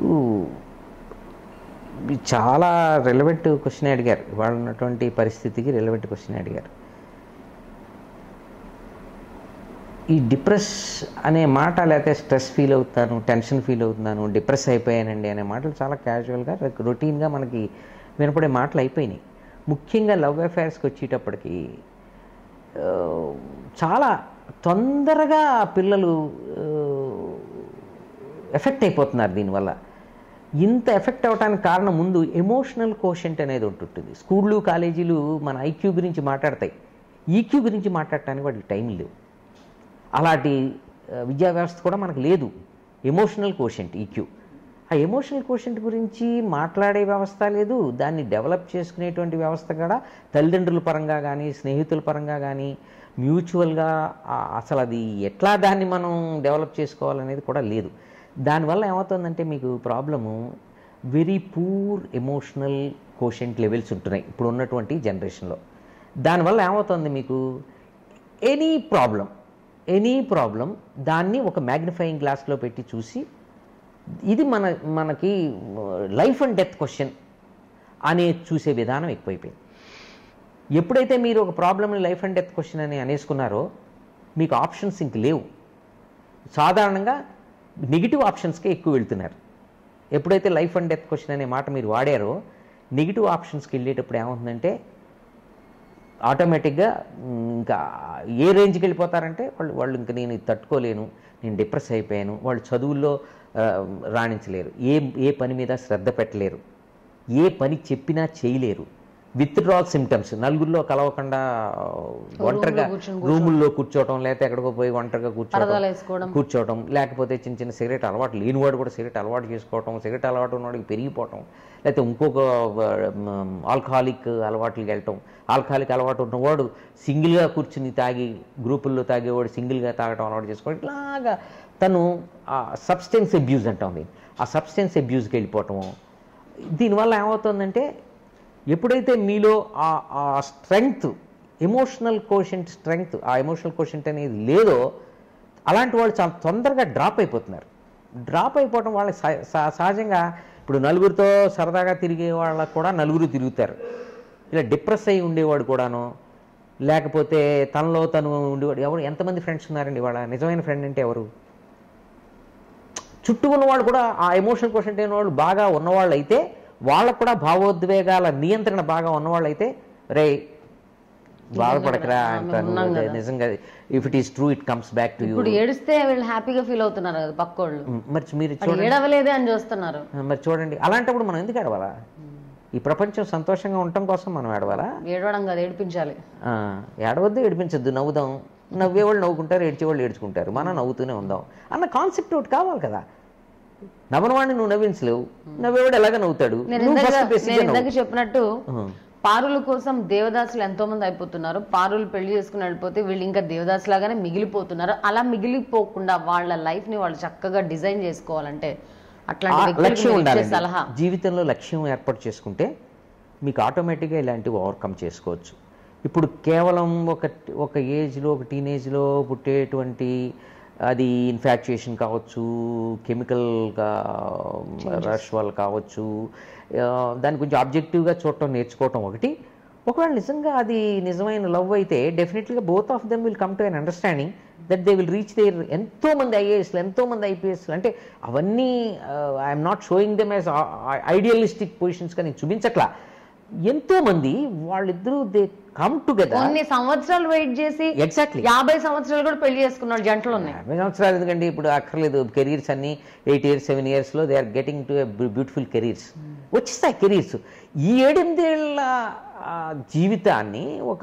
చాలా రెలవెంట్ క్వశ్చన్ అడిగారు. వాళ్ళు ఉన్నటువంటి పరిస్థితికి రెలవెంట్ క్వశ్చన్ అడిగారు. ఈ డిప్రెస్ అనే మాట లేకపోతే స్ట్రెస్ ఫీల్ అవుతాను, టెన్షన్ ఫీల్ అవుతున్నాను, డిప్రెస్ అయిపోయానండి అనే మాటలు చాలా క్యాజువల్గా రొటీన్గా మనకి వినపడే మాటలు అయిపోయినాయి. ముఖ్యంగా లవ్ అఫైర్స్కి వచ్చేటప్పటికి చాలా తొందరగా పిల్లలు ఎఫెక్ట్ అయిపోతున్నారు దీనివల్ల. ఇంత ఎఫెక్ట్ అవ్వడానికి కారణం ముందు ఎమోషనల్ కోషెంట్ అనేది ఉంటుంటుంది. స్కూళ్ళు కాలేజీలు మన ఐక్యూ గురించి మాట్లాడతాయి, ఈక్యూ గురించి మాట్లాడటానికి వాటికి టైం లేవు. అలాంటి విద్యా వ్యవస్థ కూడా మనకు లేదు. ఎమోషనల్ కోషెంట్ ఈక్యూ, ఆ ఎమోషనల్ కోషెంట్ గురించి మాట్లాడే వ్యవస్థ లేదు. దాన్ని డెవలప్ చేసుకునేటువంటి వ్యవస్థ కూడా తల్లిదండ్రుల పరంగా కానీ స్నేహితుల పరంగా కానీ మ్యూచువల్గా అసలు అది ఎట్లా దాన్ని మనం డెవలప్ చేసుకోవాలనేది కూడా లేదు. దానివల్ల ఏమవుతుందంటే మీకు problem very poor emotional quotient levels ఉంటున్నాయి ఇప్పుడు ఉన్నటువంటి జనరేషన్లో. దానివల్ల ఏమవుతుంది మీకు ఎనీ ప్రాబ్లం ఎనీ ప్రాబ్లం దాన్ని ఒక మ్యాగ్నిఫైయింగ్ గ్లాస్లో పెట్టి చూసి ఇది మన మనకి లైఫ్ అండ్ డెత్ క్వశ్చన్ అనే చూసే విధానం ఎక్కువైపోయింది. ఎప్పుడైతే మీరు ఒక ప్రాబ్లమ్ని లైఫ్ అండ్ డెత్ క్వశ్చన్ అని అనేసుకున్నారో మీకు ఆప్షన్స్ ఇంక లేవు. సాధారణంగా నెగిటివ్ ఆప్షన్స్కే ఎక్కువ వెళ్తున్నారు. ఎప్పుడైతే లైఫ్ అండ్ డెత్ క్వశ్చన్ అనే మాట మీరు వాడారో నెగిటివ్ ఆప్షన్స్కి వెళ్ళేటప్పుడు ఏమవుతుందంటే ఆటోమేటిక్గా ఇంకా ఏ రేంజ్కి వెళ్ళిపోతారంటే వాళ్ళు వాళ్ళు ఇంకా నేను ఇది తట్టుకోలేను, నేను డిప్రెస్ అయిపోయాను, వాళ్ళు చదువుల్లో రాణించలేరు, ఏ ఏ పని మీద శ్రద్ధ పెట్టలేరు, ఏ పని చెప్పినా చేయలేరు, విత్డ్రాల్ సిమ్టమ్స్, నలుగురిలో కలవకుండా ఒంటరిగా రూముల్లో కూర్చోవటం, లేకపోతే ఎక్కడికో పోయి ఒంటరిగా కూర్చోవటం కూర్చోవటం లేకపోతే చిన్న చిన్న సిగరెట్ అలవాటు లేనివాడు కూడా సిగరెట్ అలవాటు చేసుకోవటం, సిగరెట్ అలవాటు ఉన్నవాడికి పెరిగిపోవటం, లేకపోతే ఇంకొక ఆల్కహాలిక్ అలవాట్లకి వెళ్ళటం, ఆల్కహాలిక్ అలవాటు ఉన్నవాడు సింగిల్గా కూర్చుని తాగి గ్రూపుల్లో తాగేవాడు సింగిల్గా తాగటం అలవాటు చేసుకోవడం, ఇట్లాగా తను ఆ సబ్స్టెన్స్ అబ్యూజ్ అంటాం. ఆ సబ్స్టెన్స్ అబ్యూజ్కి వెళ్ళిపోవటము. దీనివల్ల ఏమవుతుందంటే ఎప్పుడైతే మీలో ఆ స్ట్రెంగ్త్ ఎమోషనల్ కోషెంట్ స్ట్రెంగ్త్ ఆ ఎమోషనల్ కోషెంట్ అనేది లేదో అలాంటి వాళ్ళు చాలా తొందరగా డ్రాప్ అయిపోతున్నారు. డ్రాప్ అయిపోవటం వాళ్ళకి సహజంగా ఇప్పుడు నలుగురితో సరదాగా తిరిగే వాళ్ళకు కూడా నలుగురు తిరుగుతారు. ఇలా డిప్రెస్ అయ్యి ఉండేవాడు కూడాను, లేకపోతే తనలో తను ఉండేవాడు ఎవరు ఎంతమంది ఫ్రెండ్స్ ఉన్నారండి వాళ్ళ నిజమైన ఫ్రెండ్ అంటే ఎవరు? చుట్టూ ఉన్నవాళ్ళు కూడా ఆ ఎమోషనల్ కోషెంట్ అయిన వాళ్ళు బాగా ఉన్నవాళ్ళు అయితే వాళ్ళకు కూడా భావోద్వేగాల నియంత్రణ బాగా ఉన్నవాళ్ళు అయితే రే బాధపడకరా నిజంగా if it is true it comes back to you. ఇప్పుడు ఏడిస్తే వీళ్ళు హ్యాపీగా ఫీల్ అవుతున్నారు కదా పక్కోళ్ళు, మరి మీరు చూడండి ఏడవలేదే అని చూస్తున్నారు. మరి చూడండి అలాంటప్పుడు మనం ఎందుకు ఏడవాలా? ఈ ప్రపంచం సంతోషంగా ఉండటం కోసం మనం ఏడవాలా? ఏడవడం కాదు, ఏడిపించాలి. ఏడవద్దు, ఏడిపించద్దు, నవ్వుదాం. నవ్వేవాళ్ళు నవ్వుకుంటారు, ఏడ్చేవాళ్ళు ఏడ్చుకుంటారు, మనం నవ్వుతూనే ఉందాం అన్న కాన్సెప్ట్ ఒకటి కావాలి కదా. నవ్వనవాడిని నువ్వు నవ్వించలేవు, నవ్వేవాడు ఎలాగ నవ్వుతాడు. నేను ఇందాక చెప్పినట్టు పారుల కోసం దేవదాసులు ఎంతో మంది అయిపోతున్నారు. పారులు పెళ్లి చేసుకుని వెళ్ళిపోతే వీళ్ళు ఇంకా దేవదాసు లాగానే మిగిలిపోతున్నారు. అలా మిగిలిపోకుండా వాళ్ళ లైఫ్ ని వాళ్ళు చక్కగా డిజైన్ చేసుకోవాలంటే అట్లాంటి లక్ష్యం ఉండాలి. సలహా జీవితంలో లక్ష్యం ఏర్పాటు చేసుకుంటే మీకు ఆటోమేటిక్గా ఇలాంటివి ఓవర్కమ్ చేసుకోవచ్చు. ఇప్పుడు కేవలం ఒక ఒక ఏజ్లో ఒక టీనేజ్లో పుట్టేటువంటి అది ఇన్ఫాక్చుయేషన్ కావచ్చు, కెమికల్గా రష్ వల్ల కావచ్చు, దాని గురించి ఆబ్జెక్టివ్గా చూడటం నేర్చుకోవటం ఒకటి. ఒకవేళ నిజంగా అది నిజమైన లవ్ అయితే డెఫినెట్లీగా both of them will come to an understanding that they will reach there. ఎంతోమంది ఐఏఎస్లు, ఎంతోమంది ఐపీఎస్లు, అంటే అవన్నీ I'm not showing them as idealistic పొజిషన్స్గా నేను చూపించట్లా. ఎంతోమంది వాళ్ళిద్దరూ దే కమ్ టుగెదర్. కొన్ని సంవత్సరాలు వెయిట్ చేసి ఎగ్జాక్ట్లీ యాభై సంవత్సరాలు కూడా పెళ్లి చేసుకున్నారు జంటలు ఉన్నాయి. యాభై సంవత్సరాలు ఎందుకండి, ఇప్పుడు అక్కర్లేదు. కెరీర్స్ అన్ని ఎయిట్ ఇయర్స్ సెవెన్ ఇయర్స్లో they are getting to beautiful careers. వచ్చేస్తాయి కెరీర్స్. ఈ ఏడెనిమిదేళ్ల జీవితాన్ని ఒక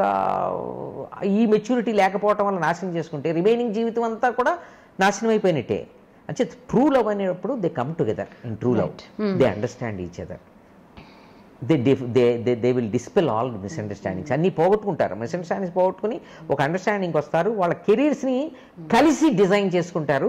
ఈ మెచ్యూరిటీ లేకపోవటం వల్ల నాశనం చేసుకుంటే రిమైనింగ్ జీవితం అంతా కూడా నాశనం అయిపోయినట్టే. అంటే ట్రూ లవ్ అనేటప్పుడు they come together in true love, they understand each other, they they they they will dispel all misunderstandings. అన్నీ పోగొట్టుకుంటారు, మిస్అండర్స్టాండింగ్స్ పోగొట్టుకుని ఒక అండర్స్టాండింగ్కి వస్తారు. వాళ్ళ కెరీర్స్ని కలిసి డిజైన్ చేసుకుంటారు.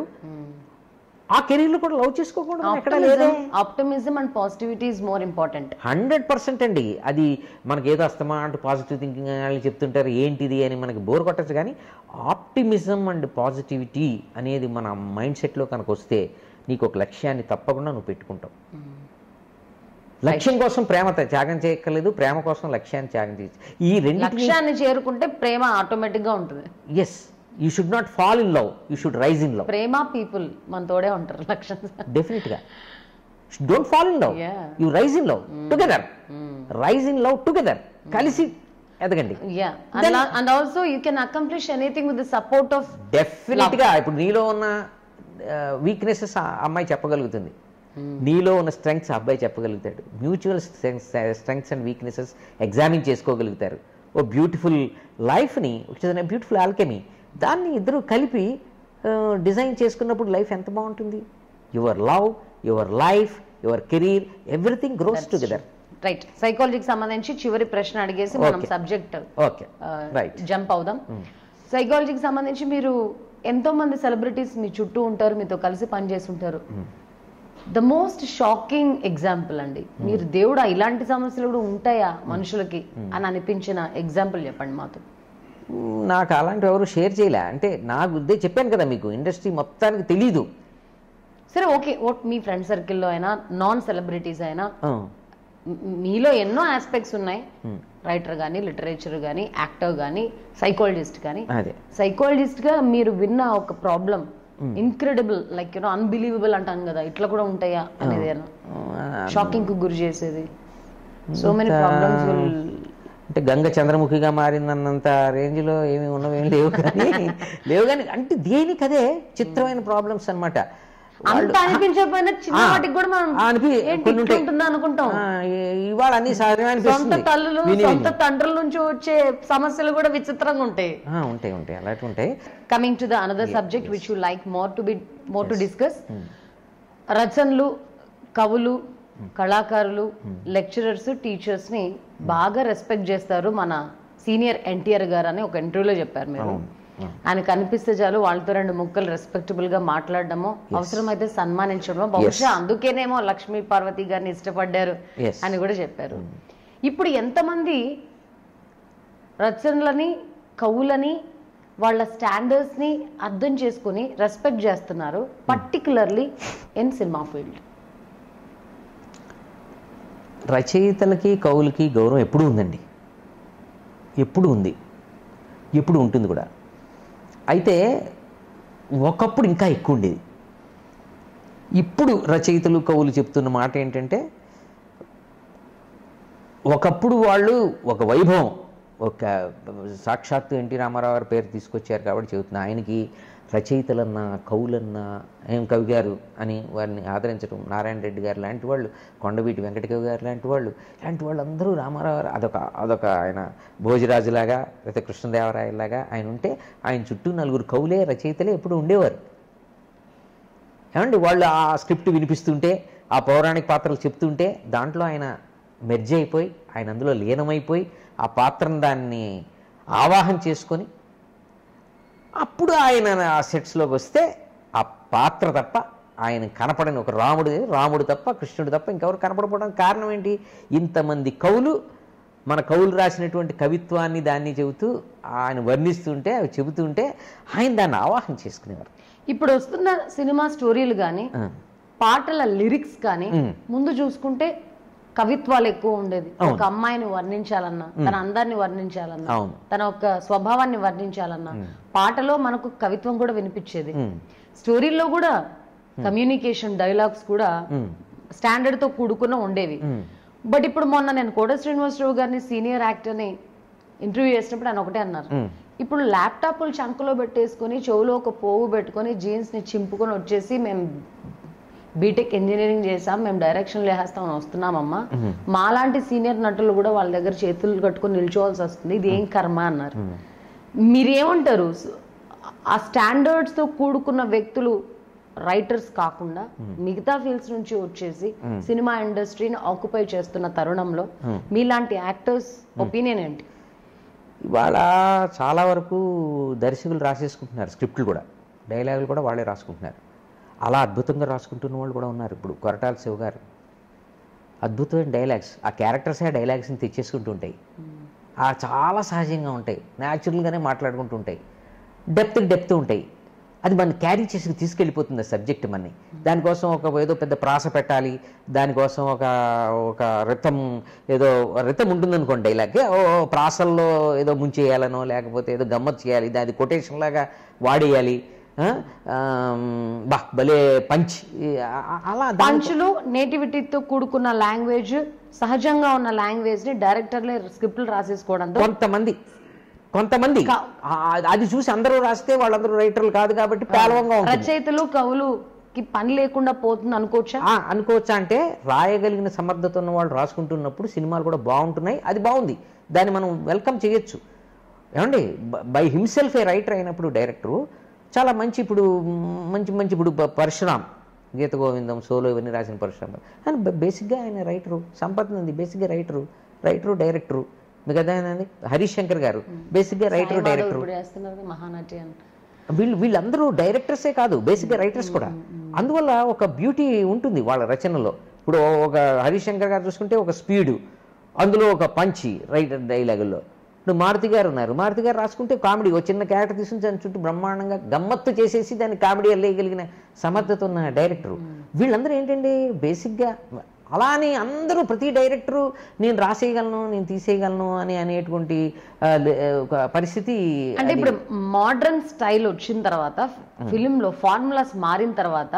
ఆ కెరీర్లు కూడా లవ్ చేసుకోకుండా ఎక్కడ లేదు. Optimism and positivity is more important. Hundred percent అండి. అది మనకి ఏదో వస్తామా అంటే పాజిటివ్ థింకింగ్ అని చెప్తుంటారు, ఏంటిది అని మనకి బోర్ కొట్టచ్చు. కానీ ఆప్టిమిజం అండ్ పాజిటివిటీ అనేది మన మైండ్ సెట్లో కనుక వస్తే నీకు ఒక లక్ష్యాన్ని తప్పకుండా నువ్వు పెట్టుకుంటావు. లక్ష్యం కోసం ప్రేమ త్యాగం చేయక్కర్లేదు, ప్రేమ కోసం లక్ష్యాన్ని త్యాగం చేయొచ్చు. ఈ రెండు లక్ష్యాన్ని చేరుకుంటే ప్రేమ ఆటోమేటిక్ గా ఉంటుంది. Yes, you should not fall in love, you should rise in love. ప్రేమ పీపుల్ మన తోడే ఉంటారు. లక్ష్యం డెఫినెట్ గా don't fall in love, you rise in love together. Rise in love together, కలిసి ఎదగండి. And also you can accomplish anything with the support of. Definite గా ఇప్పుడు నీలో ఉన్న వీక్నెసెస్ అమ్మాయి చెప్పగలుగుతుంది, నీలో ఉన్న స్ట్రెంగ్స్ అబ్బాయి చెప్పగలుగుతాడు. Mutual strengths strengths and weaknesses examine చేసుకోగలుగుతారు. ఓ బ్యూటిఫుల్ లైఫ్ని, which is a beautiful alchemy, దాన్ని ఇద్దరు కలిపి డిజైన్ చేసుకున్నప్పుడు లైఫ్ ఎంత బాగుంటుంది. Your love, your life, your career, everything grows together. Right. సైకాలజీకి సంబంధించి చివరి ప్రశ్న అడిగేసి మనం సబ్జెక్ట్ ఓకే రైట్ జంప్ అవుదాం. సైకాలజీకి సంబంధించి మీరు ఎంతో మంది సెలబ్రిటీస్ మీ చుట్టూ ఉంటారు, మీతో కలిసి పనిచేసి ఉంటారు. ద మోస్ట్ షాకింగ్ ఎగ్జాంపుల్ అండి, మీరు దేవుడా ఇలాంటి సమస్యలు కూడా ఉంటాయా మనుషులకి అని అనిపించిన ఎగ్జాంపుల్ చెప్పండి మాతో. నాకు అలాంటివి ఎవరు షేర్ చేయలే. అంటే నాకు ఉద్దే చెప్పాను కదా మీకు, ఇండస్ట్రీ మొత్తానికి తెలీదు. సరే ఓకే, మీ ఫ్రెండ్ సర్కిల్లో అయినా నాన్ సెలబ్రిటీస్ అయినా మీలో ఎన్నో ఆస్పెక్ట్స్ ఉన్నాయి. రైటర్ కానీ, లిటరేచర్ కానీ, యాక్టర్ కానీ, సైకాలజిస్ట్ కానీ. సైకాలజిస్ట్ గా మీరు విన్న ఒక problem incredible, like you know unbelievable అంటాను కదా, ఇట్లా కూడా ఉంటాయా అనేది షాకింగ్ కు గురి చేసేది. సో మెనీ ప్రాబ్లమ్స్ విల్, అంటే గంగ చంద్రముఖిగా మారిందన్నంత రేంజ్ లో ఏమి ఉన్నవేం లేవు కానీ లేవు కానీ అంటే దేనికదే చిత్రమైన ప్రాబ్లమ్స్ అనమాట. అంత అనిపించకపోయినా చిన్న వాటికి కూడా మనం అనుకుంటాం. ఇవాళ అన్ని సొంత తల్లులు, సొంత తండ్రుల నుంచి వచ్చే సమస్యలు కూడా విచిత్రంగా ఉంటాయి. ఉంటాయి ఉంటాయి అలాంటి ఉంటాయి. Coming to the another subject which you like more to be more to discuss. రచనలు, కవులు, కళాకారులు, లెక్చరర్స్, టీచర్స్ ని బాగా రెస్పెక్ట్ చేస్తారు మన సీనియర్ ఎన్టీఆర్ గారు అని ఒక ఇంటర్వ్యూలో చెప్పారు మీరు. ఆయన కనిపిస్తే చాలు వాళ్ళతో రెండు ముక్కలు రెస్పెక్టబుల్ గా మాట్లాడడమో, అవసరమైతే సన్మానించడమో, బహుశా అందుకేనేమో లక్ష్మీ పార్వతి గారిని ఇష్టపడ్డారు అని కూడా చెప్పారు. ఇప్పుడు ఎంతమంది రచనలని, కవులని, వాళ్ళ స్టాండర్డ్స్ ని అర్థం చేసుకుని రెస్పెక్ట్ చేస్తున్నారు, పర్టికులర్లీ ఇన్ సినిమా ఫీల్డ్? రచయితలకి, కవులకి గౌరవం ఎప్పుడు ఉందండి, ఎప్పుడు ఉంది, ఎప్పుడు ఉంటుంది కూడా. అయితే ఒకప్పుడు ఇంకా ఎక్కువ ఉండేది. ఇప్పుడు రచయితలు, కవులు చెప్తున్న మాట ఏంటంటే, ఒకప్పుడు వాళ్ళు ఒక వైభవం, ఒక సాక్షాత్తు ఎన్టీ రామారావు గారి పేరు తీసుకొచ్చారు కాబట్టి చెబుతున్నా, ఆయనకి రచయితలన్నా కవులన్నా ఏం కవి గారు అని వారిని ఆదరించడం, నారాయణ రెడ్డి గారు లాంటి వాళ్ళు, కొండవీటి వెంకటకవి గారు లాంటి వాళ్ళు, ఇలాంటి వాళ్ళందరూ రామారావు అదొక అదొక ఆయన భోజరాజులాగా లేకపోతే కృష్ణదేవరాయలాగా ఆయన ఉంటే ఆయన చుట్టూ నలుగురు కవులే రచయితలే ఎప్పుడు ఉండేవారు. ఏమండి వాళ్ళు ఆ స్క్రిప్ట్ వినిపిస్తుంటే ఆ పౌరాణిక పాత్రలు చెప్తుంటే దాంట్లో ఆయన మెర్జ్ అయిపోయి ఆయన అందులో లీనమైపోయి ఆ పాత్రను దాన్ని ఆవాహన చేసుకొని అప్పుడు ఆయన ఆ సెట్స్లోకి వస్తే ఆ పాత్ర తప్ప ఆయన కనపడని ఒక రాముడు రాముడు తప్ప కృష్ణుడు తప్ప ఇంకెవరు కనపడకపోవడానికి కారణం ఏంటి? ఇంతమంది కవులు మన కవులు రాసినటువంటి కవిత్వాన్ని దాన్ని చెబుతూ ఆయన వర్ణిస్తుంటే అవి చెబుతుంటే ఆయన దాన్ని ఆవాహన చేసుకునేవారు. ఇప్పుడు వస్తున్న సినిమా స్టోరీలు కానీ పాటల లిరిక్స్ కానీ ముందు చూసుకుంటే కవిత్వాలు ఎక్కువ ఉండేది. ఒక అమ్మాయిని వర్ణించాలన్నా, తన అందాన్ని వర్ణించాలన్నా, తన ఒక స్వభావాన్ని వర్ణించాలన్నా పాటలో మనకు కవిత్వం కూడా వినిపించేది. స్టోరీల్లో కూడా కమ్యూనికేషన్ డైలాగ్స్ కూడా స్టాండర్డ్ తో కూడుకున్న ఉండేవి. బట్ ఇప్పుడు మొన్న నేను కోట శ్రీనివాసరావు గారిని సీనియర్ యాక్టర్ని ఇంటర్వ్యూ చేసినప్పుడు ఆయన ఒకటే అన్నారు, ఇప్పుడు ల్యాప్టాప్లు చంకలో పెట్టేసుకొని చెవులో ఒక పోగు పెట్టుకొని జీన్స్ ని చింపుకొని వచ్చేసి మేము బీటెక్ ఇంజనీరింగ్ చేసాం, మేము డైరెక్షన్ లేస్తామని వస్తున్నామమ్మా, మాలాంటి సీనియర్ నటులు కూడా వాళ్ళ దగ్గర చేతులు కట్టుకొని నిల్చోవాల్సి వస్తుంది, ఇది ఏం కర్మ అన్నారు. మీరేమంటారు? ఆ స్టాండర్డ్స్ తో కూడుకున్న వ్యక్తులు రైటర్స్ కాకుండా మిగతా ఫీల్డ్స్ నుంచి వచ్చేసి సినిమా ఇండస్ట్రీని ఆక్యుపై చేస్తున్న తరుణంలో మీలాంటి యాక్టర్స్ ఒపీనియన్ ఏంటి? ఇవాళ చాలా వరకు దర్శకులు రాసేసుకుంటున్నారు స్క్రిప్ట్లు కూడా, డైలాగులు కూడా వాళ్ళే రాసుకుంటున్నారు. అలా అద్భుతంగా రాసుకుంటున్న వాళ్ళు కూడా ఉన్నారు. ఇప్పుడు కొరటాల శివ గారు అద్భుతమైన డైలాగ్స్, ఆ క్యారెక్టర్సే డైలాగ్స్ని తెచ్చేసుకుంటూ ఉంటాయి. ఆ చాలా సహజంగా ఉంటాయి, న్యాచురల్గానే మాట్లాడుకుంటూ ఉంటాయి, డెప్త్ డెప్త్ ఉంటాయి. అది మన క్యారీ చేసి తీసుకెళ్ళిపోతుంది ఆ సబ్జెక్ట్ మనని. దానికోసం ఒక ఏదో పెద్ద ప్రాస పెట్టాలి, దానికోసం ఒక ఒక రితం ఏదో రితం ఉంటుందనుకోండి డైలాగ్, ఓ ప్రాసల్లో ఏదో ముంచేయాలనో లేకపోతే ఏదో గమ్మత్ చేయాలి, దాని కొటేషన్ లాగా వాడేయాలి, బా భలే పంచ్. అలా పంచులు నేటివిటీతో కూడుకున్న లాంగ్వేజ్, సహజంగా ఉన్న లాంగ్వేజ్ ని డైరెక్టర్లే స్క్రిప్ట్లు రాసేసుకోవడంతో కొంతమంది కొంతమంది అది చూసి అందరూ రాస్తే వాళ్ళందరూ రైటర్లు కాదు కాబట్టి పేలవంగా ఉంటుంది. రచయితలు కవులుకి పని లేకుండా పోతుంది అనుకోవచ్చా? అనుకోవచ్చా అంటే రాయగలిగిన సమర్థత ఉన్న వాళ్ళు రాసుకుంటున్నప్పుడు సినిమాలు కూడా బాగుంటున్నాయి, అది బాగుంది, దాన్ని మనం వెల్కమ్ చేయొచ్చు. ఏమండి బై హిమ్సెల్ఫ్ ఏ రైటర్ అయినప్పుడు డైరెక్టరు చాలా మంచి, ఇప్పుడు మంచి మంచి ఇప్పుడు పరశురామ్, గీత గోవిందం, సోలో ఇవన్నీ రాసిన పరశురామ్ అని బేసిక్గా ఆయన రైటరు, సంపత్ ఉంది బేసిక్గా రైటరు రైటరు డైరెక్టరు. మీకు అదేనండి హరీష్ శంకర్ గారు బేసిక్గా రైటరు డైరెక్టరు. వీళ్ళు వీళ్ళందరూ డైరెక్టర్సే కాదు, బేసిక్గా రైటర్స్ కూడా. అందువల్ల ఒక బ్యూటీ ఉంటుంది వాళ్ళ రచనలో. ఇప్పుడు ఒక హరీష్ శంకర్ గారు చూసుకుంటే ఒక స్పీడు, అందులో ఒక పంచి రైటర్ డైలాగుల్లో. ఇప్పుడు మారుతి గారు ఉన్నారు, మారుతి గారు రాసుకుంటే కామెడీ, ఒక చిన్న క్యారెక్టర్ తీసుకుని దాని చుట్టూ బ్రహ్మాండంగా గమ్మత్తు చేసేసి దాన్ని కామెడీ వెళ్ళగలిగిన సమర్థత ఉన్న డైరెక్టరు. వీళ్ళందరూ ఏంటండి బేసిక్గా అలా అని అందరూ ప్రతి డైరెక్టరు నేను రాసేయగలను నేను తీసేయగలను అని అనేటువంటి పరిస్థితి. అంటే ఇప్పుడు మోడర్న్ స్టైల్ వచ్చిన తర్వాత ఫిలింలో ఫార్ములాస్ మారిన తర్వాత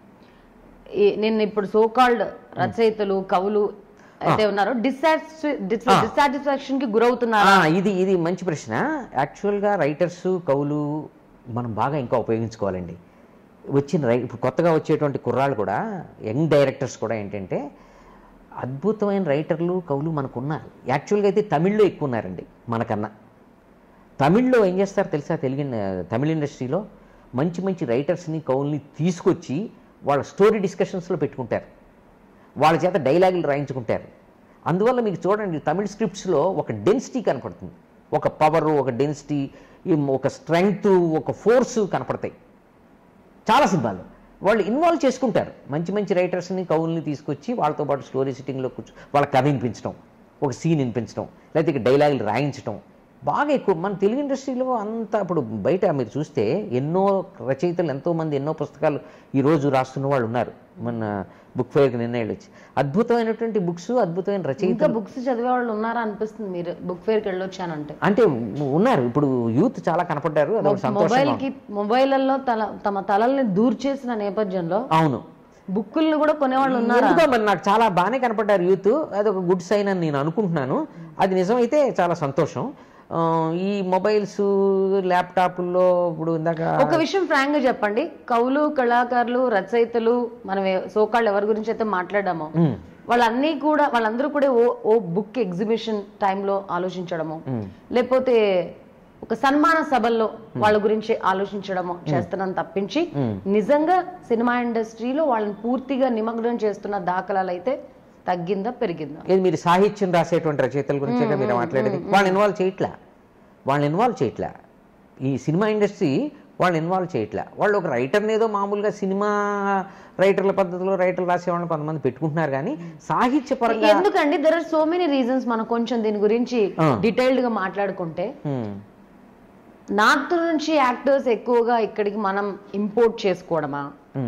నేను ఇప్పుడు సోకాల్డ్ రచయితలు కవులు అయితే ఉన్నారో డిస్సాటిస్ఫాక్షన్ కి గురవుతున్నారు. ఇది ఇది మంచి ప్రశ్న. యాక్చువల్గా రైటర్స్ కవులు మనం బాగా ఇంకా ఉపయోగించుకోవాలండి. వచ్చిన రై ఇప్పుడు కొత్తగా వచ్చేటువంటి కుర్రాళ్ళు కూడా, యంగ్ డైరెక్టర్స్ కూడా ఏంటంటే అద్భుతమైన రైటర్లు కవులు మనకు ఉన్నారు. యాక్చువల్గా అయితే తమిళ్లో ఎక్కువ ఉన్నారండి మనకన్నా. తమిళ్లో ఏం చేస్తారు తెలుసా? తెలుగు తమిళ ఇండస్ట్రీలో మంచి మంచి రైటర్స్ని కవుల్ని తీసుకొచ్చి వాళ్ళ స్టోరీ డిస్కషన్స్లో పెట్టుకుంటారు, వాళ్ళ చేత డైలాగులు రాయించుకుంటారు. అందువల్ల మీకు చూడండి తమిళ స్క్రిప్ట్స్లో ఒక డెన్సిటీ కనపడుతుంది, ఒక పవరు, ఒక డెన్సిటీ, ఒక స్ట్రెంగ్త్, ఒక ఫోర్సు కనపడతాయి. చాలా సినిమాలు వాళ్ళు ఇన్వాల్వ్ చేసుకుంటారు. మంచి మంచి రైటర్స్ని కవుల్ని తీసుకొచ్చి వాళ్ళతో పాటు స్టోరీ సిట్టింగ్లో కూర్చో వాళ్ళ కథ వినిపించడం, ఒక సీన్ వినిపించడం, లేకపోతే ఇక డైలాగులు రాయించడం బాగా ఎక్కువ. మన తెలుగు ఇండస్ట్రీలో అంతా ఇప్పుడు బయట మీరు చూస్తే ఎన్నో రచయితలు ఎంతోమంది ఎన్నో పుస్తకాలు ఈరోజు రాస్తున్న వాళ్ళు ఉన్నారు. మన బుక్ ఫెయిర్కి నిన్న వచ్చి అద్భుతమైనటువంటి బుక్స్, అద్భుతమైన రచయిత బుక్స్ చదివే వాళ్ళు ఉన్నారా అనిపిస్తుంది మీరు బుక్ ఫెయిర్కి వెళ్ళొచ్చానంటే. అంటే ఉన్నారు, ఇప్పుడు యూత్ చాలా కనపడ్డారు. మొబైల్ కి మొబైల్లో తల తమ తలల్ని దూర్ చేసిన నేపథ్యంలో అవును బుక్కుల్ని కూడా కొనేవాళ్ళు ఉన్నారు. మరి నాకు చాలా బాగానే కనపడ్డారు యూత్, అది ఒక గుడ్ సైన్ అని నేను అనుకుంటున్నాను. అది నిజమైతే చాలా సంతోషం. ఈ మొబైల్స్ ల్యాప్టాప్ల్లో ఇప్పుడు ఇందాక ఒక విషయం ఫ్రాంక్ గా చెప్పండి, కవులు కళాకారులు రచయితలు మనం సోకాళ్ళు ఎవరి గురించి అయితే మాట్లాడామో వాళ్ళన్నీ కూడా వాళ్ళందరూ కూడా ఓ ఓ బుక్ ఎగ్జిబిషన్ టైంలో ఆలోచించడము లేకపోతే ఒక సన్మాన సభల్లో వాళ్ళ గురించి ఆలోచించడము చేస్తున్నాను తప్పించి నిజంగా సినిమా ఇండస్ట్రీలో వాళ్ళని పూర్తిగా నిమగ్నం చేస్తున్న దాఖలాలు అయితే తగ్గిందా పెరిగిందా? ఇది మీరు సాహిత్యం రాసేటువంటి రచయితల గురించే మీరు మాట్లాడేది. వాళ్ళు ఇన్వాల్వ్ చేయట్లా వాళ్ళని ఇన్వాల్వ్ చేయట్లా ఈ సినిమా ఇండస్ట్రీ వాళ్ళు ఇన్వాల్వ్ చేయట్లా. వాళ్ళు ఒక రైటర్ని ఏదో మామూలుగా సినిమా రైటర్ల పద్ధతిలో రైటర్లు రాసేవాళ్ళని కొంతమంది పెట్టుకుంటున్నారు కానీ సాహిత్యపరంగా ఎందుకండి there are so many reasons. మనం కొంచెం దీని గురించి డీటెయిల్డ్ గా మాట్లాడుకుంటే నార్త్ నుంచి యాక్టర్స్ ఎక్కువగా ఇక్కడికి మనం ఇంపోర్ట్ చేసుకోవడమా,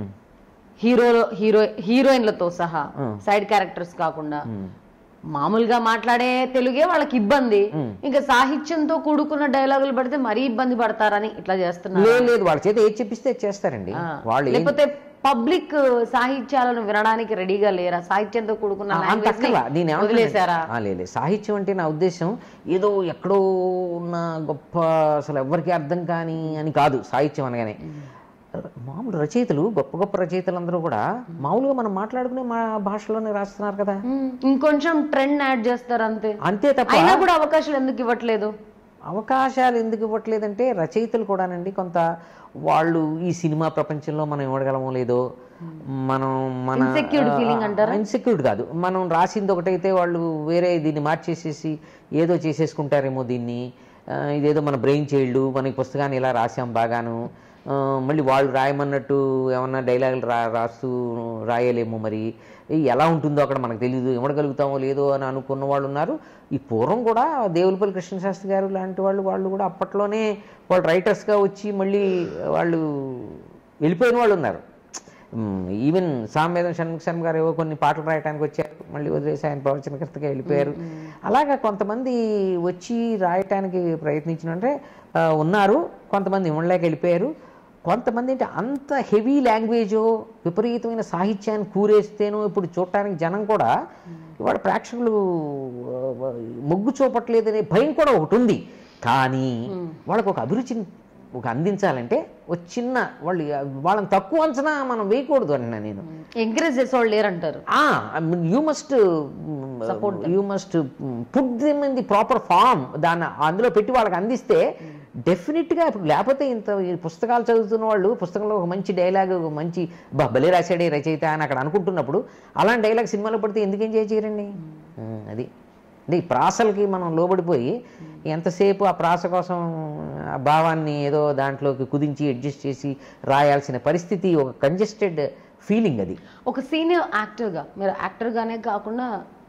హీరో హీరో హీరోయిన్లతో సహా సైడ్ క్యారెక్టర్స్ కాకుండా మామూలుగా మాట్లాడే తెలుగే వాళ్ళకి ఇబ్బంది, ఇంకా సాహిత్యంతో కూడుకున్న డైలాగులు పడితే మరీ ఇబ్బంది పడతారని ఇట్లా చేస్తున్నారు. లేదు వాళ్ళ చేత ఏది చెప్పిస్తే చేస్తారండి వాళ్ళు. లేకపోతే పబ్లిక్ సాహిత్యాలను వినడానికి రెడీగా లేరా? సాహిత్యంతో కూడుకున్న వదిలేసారా? లేదు సాహిత్యం అంటే నా ఉద్దేశం ఏదో ఎక్కడో ఉన్న గొప్ప అసలు ఎవరికి అర్థం కాని అని కాదు. సాహిత్యం అనగానే మామూలు రచయితలు గొప్ప గొప్ప రచయితలు అందరూ కూడా మామూలుగా మనం మాట్లాడుకునే మా భాషలోనే రాస్తున్నారు కదా, ఇంకొంచెం ట్రెండ్ యాడ్ చేస్తారు అంతే అంతే తప్ప అయినా కూడా అవకాశాలు ఎందుకు ఇవ్వట్లేదు? అవకాశాలు ఎందుకు ఇవ్వట్లేదంటే రచయితలు కూడానండి కొంత వాళ్ళు ఈ సినిమా ప్రపంచంలో మనం ఇవ్వగలమో లేదో మనం మన ఇన్సెక్యూర్డ్ కాదు, మనం రాసింది ఒకటైతే వాళ్ళు వేరే దీన్ని మార్చేసేసి ఏదో చేసేసుకుంటారేమో దీన్ని, ఇదేదో మన బ్రెయిన్ చైల్డ్ మనకి పుస్తకాన్ని ఇలా రాసాం బాగాను, మళ్ళీ వాళ్ళు రాయమన్నట్టు ఏమన్నా డైలాగులు రా రాస్తూ రాయలేమో, మరి ఎలా ఉంటుందో అక్కడ మనకు తెలియదు, ఇవ్వగలుగుతామో లేదో అని అనుకున్న వాళ్ళు ఉన్నారు. ఈ పూర్వం కూడా దేవులపల్లి కృష్ణశాస్త్రి గారు లాంటి వాళ్ళు వాళ్ళు కూడా అప్పట్లోనే వాళ్ళు రైటర్స్గా వచ్చి మళ్ళీ వాళ్ళు వెళ్ళిపోయిన వాళ్ళు ఉన్నారు. ఈవెన్ సామవేదం షణ్ముఖ శర్మ గారు ఏవో కొన్ని పాటలు రాయడానికి వచ్చారు, మళ్ళీ వదిలేసి ఆయన ప్రవచనకర్తగా వెళ్ళిపోయారు. అలాగా కొంతమంది వచ్చి రాయటానికి ప్రయత్నించినంటే ఉన్నారు, కొంతమంది ఇవ్వలేక వెళ్ళిపోయారు. కొంతమంది అంటే అంత హెవీ లాంగ్వేజో విపరీతమైన సాహిత్యాన్ని కూరేస్తేనో ఇప్పుడు చూడటానికి జనం కూడా ఇవాళ ప్రేక్షకులు మొగ్గు చూపట్లేదనే భయం కూడా ఒకటి ఉంది. కానీ వాళ్ళకు ఒక అభిరుచిని ఒక అందించాలంటే ఒక చిన్న వాళ్ళు వాళ్ళని తక్కువ అంచనా మనం వేయకూడదు అన్నా నేను. ఎంకరేజ్ చేసేవాళ్ళు లేరంటారు. You must you must put them in the proper form, దాన్ని అందులో పెట్టి వాళ్ళకి అందిస్తే డెఫినెట్గా ఇప్పుడు లేకపోతే ఇంత పుస్తకాలు చదువుతున్న వాళ్ళు పుస్తకంలో ఒక మంచి డైలాగ్ మంచి బా భలే రాశాడే రచయిత అని అక్కడ అనుకుంటున్నప్పుడు అలాంటి డైలాగ్ సినిమాలో పడితే ఎందుకేం చేయరండి? అది అంటే ఈ ప్రాసలకి మనం లోబడిపోయి ఎంతసేపు ఆ ప్రాస కోసం ఆ భావాన్ని ఏదో దాంట్లోకి కుదించి అడ్జస్ట్ చేసి రాయాల్సిన పరిస్థితి, ఒక కంజెస్టెడ్ ఫీలింగ్ అది. ఒక సీనియర్ యాక్టర్గా మీరు యాక్టర్గానే కాకుండా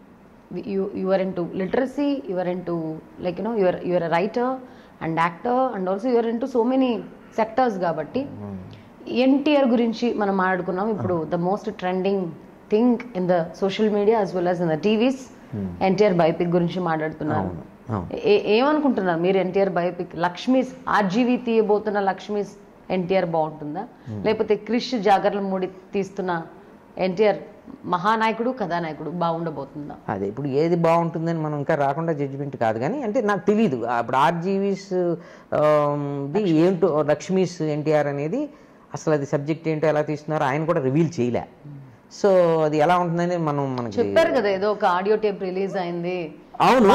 you your into literacy, your into like you know your your writer and actor and also your into so many sectors కాబట్టి ఎన్టీఆర్ గురించి మనం మాట్లాడుకున్నాం. ఇప్పుడు the most trending thing in the social media as well as in the TVs NTR biopic గురించి మాట్లాడుతున్నారు. ఏమనుకుంటున్నారు మీరు? ఎన్టీఆర్ బయోపిక్ లక్ష్మీస్ ఆర్జీవి తీయబోతున్న లక్ష్మీస్ ఎన్టీఆర్ బాగుంటుందా, లేకపోతే క్రిష్ జాగర్లమూడి తీస్తున్న ఎన్టీఆర్ మహానాయకుడు కథానాయకుడు బాగుండబోతుందా? అదే ఇప్పుడు ఏది బాగుంటుందని మనం ఇంకా రాకుండా జడ్జిమెంట్ కాదు కానీ అంటే నాకు తెలియదు. ఇప్పుడు ఆర్జీవీస్ ఏంటో లక్ష్మీస్ ఎన్టీఆర్ అనేది అసలు అది సబ్జెక్ట్ ఏంటో ఎలా తీస్తున్నారో ఆయన కూడా రివీల్ చేయలే. సో అది ఎలా ఉంటుందని మనం మనకి చెప్పారు కదా, ఏదో ఒక ఆడియో టేప్ రిలీజ్ అయింది. అవును,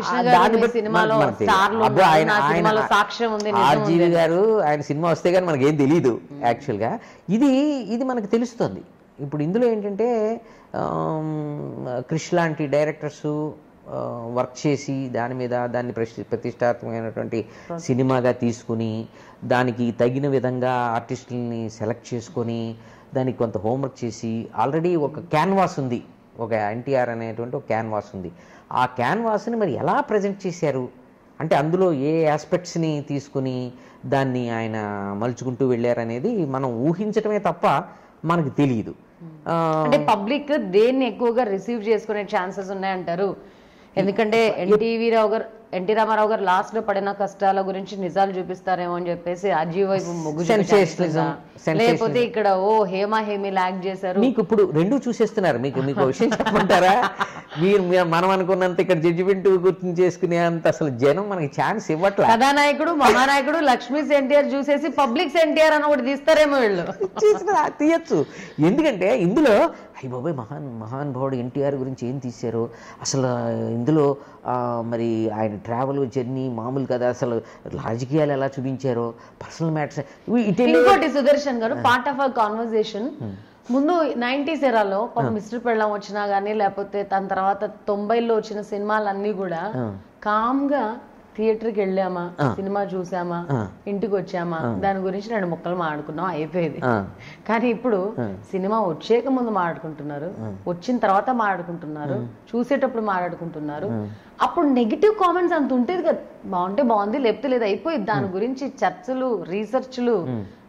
ఆర్జీవి గారు ఆయన సినిమా వస్తే కానీ మనకి ఏం తెలియదు యాక్చువల్గా. ఇది ఇది మనకు తెలుస్తుంది. ఇప్పుడు ఇందులో ఏంటంటే క్రిష్ లాంటి డైరెక్టర్స్ వర్క్ చేసి దాని మీద దాన్ని ప్రతిష్టాత్మకమైనటువంటి సినిమాగా తీసుకుని దానికి తగిన విధంగా ఆర్టిస్టులని సెలెక్ట్ చేసుకొని దానికి కొంత హోంవర్క్ చేసి ఆల్రెడీ ఒక క్యాన్వాస్ ఉంది, ఒక ఎన్టీఆర్ అనేటువంటి ఒక క్యాన్వాస్ ఉంది. ఆ క్యాన్వాస్ని మరి ఎలా ప్రజెంట్ చేశారు అంటే అందులో ఏ ఆస్పెక్ట్స్ని తీసుకుని దాన్ని ఆయన మలుచుకుంటూ వెళ్ళారనేది మనం ఊహించటమే తప్ప మనకు తెలియదు. అంటే పబ్లిక్ దేన్ని ఎక్కువగా రిసీవ్ చేసుకునే ఛాన్సెస్ ఉన్నాయంటారు? ఎందుకంటే ఎన్టీవీ రావు గారు ఎన్టీ రామారావు గారు లాస్ట్ లో పడిన కష్టాల గురించి నిజాలు చూపిస్తారేమో అని చెప్పేసి అజీవ్ వైపు మొగ్గు సెన్సేషనలిజం, లేకపోతే ఇక్కడ ఓ హేమా హేమి లాగ్ చేశారు. మీకు ఇప్పుడు రెండు చూసేస్తున్నారు. మీకు మీకు విషయం చెప్పమంటారా? మీరు మనం అనుకున్నంత ఇక్కడ జడ్జిమెంట్ గుర్తు చేసుకునే అంత అసలు జనం మనకి ఛాన్స్ ఇవ్వట్లేదు. కథానాయకుడు మహానాయకుడు లక్ష్మీస్ ఎన్టీఆర్ చూసేసి పబ్లిక్స్ ఎన్టీఆర్ అని ఒకటి తీస్తారేమో వీళ్ళు. తీయచ్చు. ఎందుకంటే ఇందులో అయ్యి బాబాయ్ మహాన్ మహానుభావుడు ఎన్టీఆర్ గురించి ఏం తీశారు అసలు, ఇందులో మరి ఆయన ట్రావెల్ జర్నీ మామూలు కదా, అసలు రాజకీయాలు ఎలా చూపించారో, పర్సనల్ మ్యాటర్స్. ఇంకోటి Sudarshan garu part of our conversation ముందు నైన్టీస్ ఎరాలో మిస్టర్ పెళ్ళం వచ్చినా గానీ లేకపోతే తన తర్వాత తొంభైలో వచ్చిన సినిమాలన్నీ కూడా కామ్ గా థియేటర్కి వెళ్ళామా, సినిమా చూసామా, ఇంటికి వచ్చామా, దాని గురించి రెండు ముక్కలు మాట్లాడుకున్నాం, అయిపోయేది. కానీ ఇప్పుడు సినిమా వచ్చేక ముందు మాట్లాడుకుంటున్నారు, వచ్చిన తర్వాత మాట్లాడుకుంటున్నారు, చూసేటప్పుడు మాట్లాడుకుంటున్నారు. అప్పుడు నెగిటివ్ కామెంట్స్ అంత ఉంటేది కదా, బాగుంటే బాగుంది లేకపోతే లేదు అయిపోయింది. దాని గురించి చర్చలు, రీసెర్చ్లు,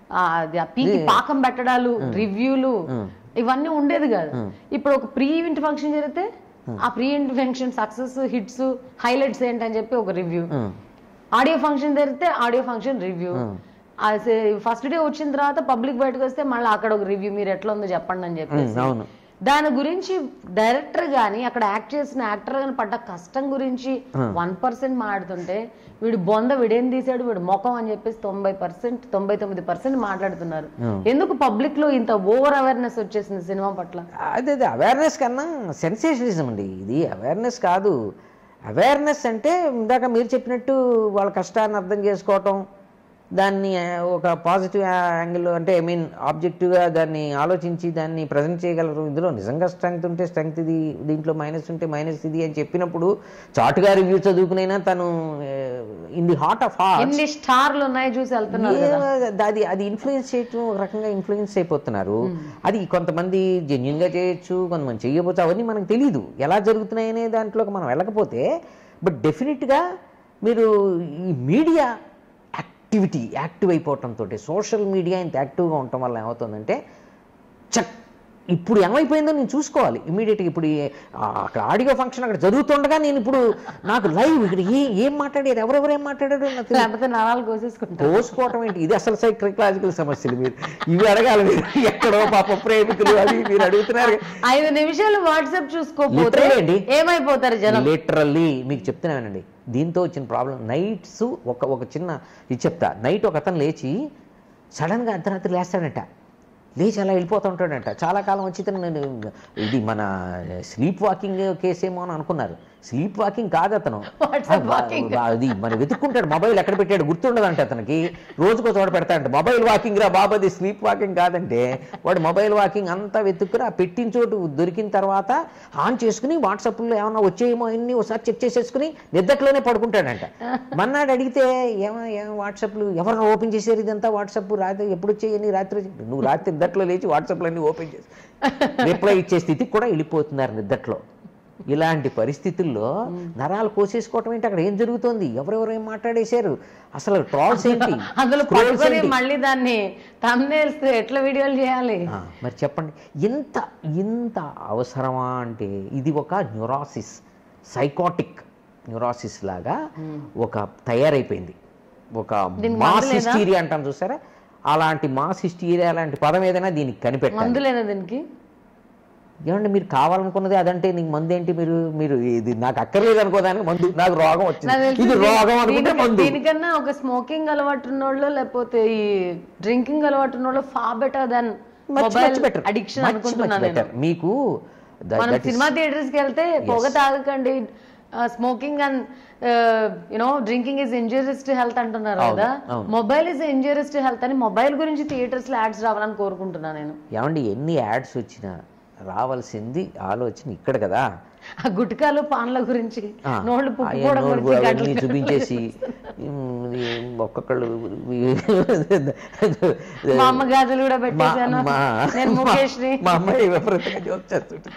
పీకి పాకం పెట్టడాలు, రివ్యూలు ఇవన్నీ ఉండేది కాదు. ఇప్పుడు ఒక ప్రీ ఈవెంట్ ఫంక్షన్ జరిగితే ఆ pre event function success, hits, highlights ఏంటని చెప్పి ఒక రివ్యూ, ఆడియో ఫంక్షన్ జరిగితే audio function review, first day వచ్చిన తర్వాత పబ్లిక్ బయటకు వస్తే మళ్ళీ అక్కడ ఒక రివ్యూ, మీరు ఎట్లా ఉందో చెప్పండి అని చెప్పి. దాని గురించి డైరెక్టర్ గాని అక్కడ యాక్ట్ చేసిన యాక్టర్ గాని పడ్డ కష్టం గురించి వన్ పర్సెంట్ మాట్లాడుతుంటే వీడు బొంద వీడేం తీసాడు వీడు మొఖం అని చెప్పేసి తొంభై పర్సెంట్ తొంభై తొమ్మిది పర్సెంట్ మాట్లాడుతున్నారు. ఎందుకు పబ్లిక్ లో ఇంత ఓవర్ అవేర్నెస్ వచ్చేసింది సినిమా పట్ల? అదే అదే అవేర్నెస్ కన్నా సెన్సేషనిజం అండి ఇది. అవేర్నెస్ కాదు. అవేర్నెస్ అంటే ఇందాక మీరు చెప్పినట్టు వాళ్ళ కష్టాన్ని అర్థం చేసుకోవటం, దాన్ని ఒక పాజిటివ్ యాంగిల్లో అంటే ఐ మీన్ ఆబ్జెక్టివ్గా దాన్ని ఆలోచించి దాన్ని ప్రజెంట్ చేయగలరు. ఇందులో నిజంగా స్ట్రెంగ్త్ ఉంటే స్ట్రెంగ్త్ ఇది, దీంట్లో మైనస్ ఉంటే మైనస్ ఇది అని చెప్పినప్పుడు చాటుగా రివ్యూ చదువుకునైనా తను in the heart of heart స్టార్లు ఉన్నాయి చూసి వెళ్తున్నారు. అది అది ఇన్ఫ్లుయెన్స్ చేయటం ఒక రకంగా ఇన్ఫ్లుయెన్స్ అయిపోతున్నారు. అది కొంతమంది జెన్యున్గా చేయొచ్చు, కొంతమంది చేయకపోతే అవన్నీ మనకు తెలియదు ఎలా జరుగుతున్నాయనే దాంట్లోకి మనం వెళ్ళకపోతే. బట్ డెఫినెట్గా మీరు ఈ మీడియా యాక్టివిటీ యాక్టివ్ అయిపోవటంతో, సోషల్ మీడియా ఇంత యాక్టివ్గా ఉండటం వల్ల ఏమవుతుందంటే చక్ ఇప్పుడు ఏమైపోయిందో నేను చూసుకోవాలి ఇమీడియట్గా. ఇప్పుడు అక్కడ ఆడియో ఫంక్షన్ అక్కడ జరుగుతుండగా నేను ఇప్పుడు నాకు లైవ్ ఇక్కడ ఏ ఏం మాట్లాడారు, ఎవరెవరు ఏం మాట్లాడారు కోసుకోవటం ఏంటి? ఇది అసలు సైకలాజికల్ సమస్యలు. మీరు ఇవి అడగాలి. మీరు ఎక్కడో పాప ప్రేమికులు అది మీరు అడుగుతున్నారు. ఐదు నిమిషాలు వాట్సాప్ చూసుకోపోతే ఏమైపోతారు జనం. లిటరల్లీ మీకు చెప్తున్నానండి, దీంతో వచ్చిన ప్రాబ్లం నైట్స్. ఒక ఒక చిన్న ఇది చెప్తా. నైట్ ఒక అతను లేచి సడన్గా అర్ధరాత్రి లేస్తాడంట, లేచి అలా వెళ్ళిపోతూ ఉంటాడంట. చాలా కాలం వచ్చి నేను ఇది మన స్లీప్ వాకింగ్ కేసేమో అని అనుకున్నారు. స్లీప్ వాకింగ్ కాదు, అతను అది మరి వెతుక్కుంటాడు. మొబైల్ ఎక్కడ పెట్టాడు గుర్తుండదంటే అతనికి, రోజుకో చోట పెడతాడంట. మొబైల్ వాకింగ్ రా బాబు, అది స్లీప్ వాకింగ్ కాదంటే. వాడు మొబైల్ వాకింగ్ అంతా వెతుక్కుని ఆ పెట్టిన చోటు దొరికిన తర్వాత ఆన్ చేసుకుని వాట్సాప్లో ఏమన్నా వచ్చేయేమో అన్ని ఒకసారి చెక్ చేసేసుకుని నిద్దట్లోనే పడుకుంటాడంట. మన్నాడు అడిగితే ఏమో ఏమో వాట్సాప్లు ఎవరైనా ఓపెన్ చేశారు, ఇదంతా వాట్సాప్ రాత్రి ఎప్పుడు వచ్చేయని రాత్రి. నువ్వు రాత్రి నిద్దట్లో లేచి వాట్సాప్లు అన్నీ ఓపెన్ చేసి రిప్లై ఇచ్చే స్థితికి కూడా వెళ్ళిపోతున్నారు నిద్దట్లో. ఇలాంటి పరిస్థితుల్లో నరాలు కోసేసుకోవటం ఏంటి? అక్కడ ఏం జరుగుతోంది, ఎవరెవరు ఏం మాట్లాడేశారు, అసలు ట్రాల్స్ ఏంటి, మళ్ళీ దాన్ని థంబ్నెయిల్స్ ఎట్లా వీడియోలు చేయాలి మరి చెప్పండి. ఇంత ఇంత అవసరమా అంటే ఇది ఒక న్యూరాసిస్, సైకోటిక్ న్యూరాసిస్ లాగా ఒక తయారైపోయింది. ఒక మాస్ హిస్టీరియా అంటాం చూసారా, అలాంటి మాస్ హిస్టీరియా లాంటి పదం ఏదైనా దీనికి కనిపెట్టాలి. మందులేనా దీనికి? ఏమంటే మీరు కావాలనుకున్నది అదంటే నీకు మందు ఏంటి? మీరు మీరు ఇది నాకు అక్కర్లేదు అనుకోదానికి మందు, నాకు రోగం వచ్చింది ఇది రోగం అనుకుంటే మందు. దీనికన్నా ఒక స్మోకింగ్ అలవాటు ఉన్నోళ్ళు లేకపోతే ఈ డ్రింకింగ్ అలవాటు ఉన్నోళ్ళు far better than mobile addiction అనుకుంటున్నాను. మీకు సినిమా థియేటర్స్ కి వెళ్తే పొగ తాగకండి, smoking and you know drinking is injurious to health అంటున్నారు కదా, mobile is injurious to health అని మొబైల్ గురించి థియేటర్స్ లో యాడ్స్ రావాలని కోరుకుంటున్నాను నేను. ఏమండి ఎన్ని యాడ్స్ వచ్చినా రావాల్సింది ఆలోచన ఇక్కడ కదా. ఆ గుట్కాలు పాన్ల గురించి నోళ్ళు చూపించేసి ఒక్కొక్కళ్ళు మా అమ్మ గాజులు కూడా పెట్టేశాను. మా అమ్మాయి విపరీతంగా జోక్ చేస్తుంటుంది.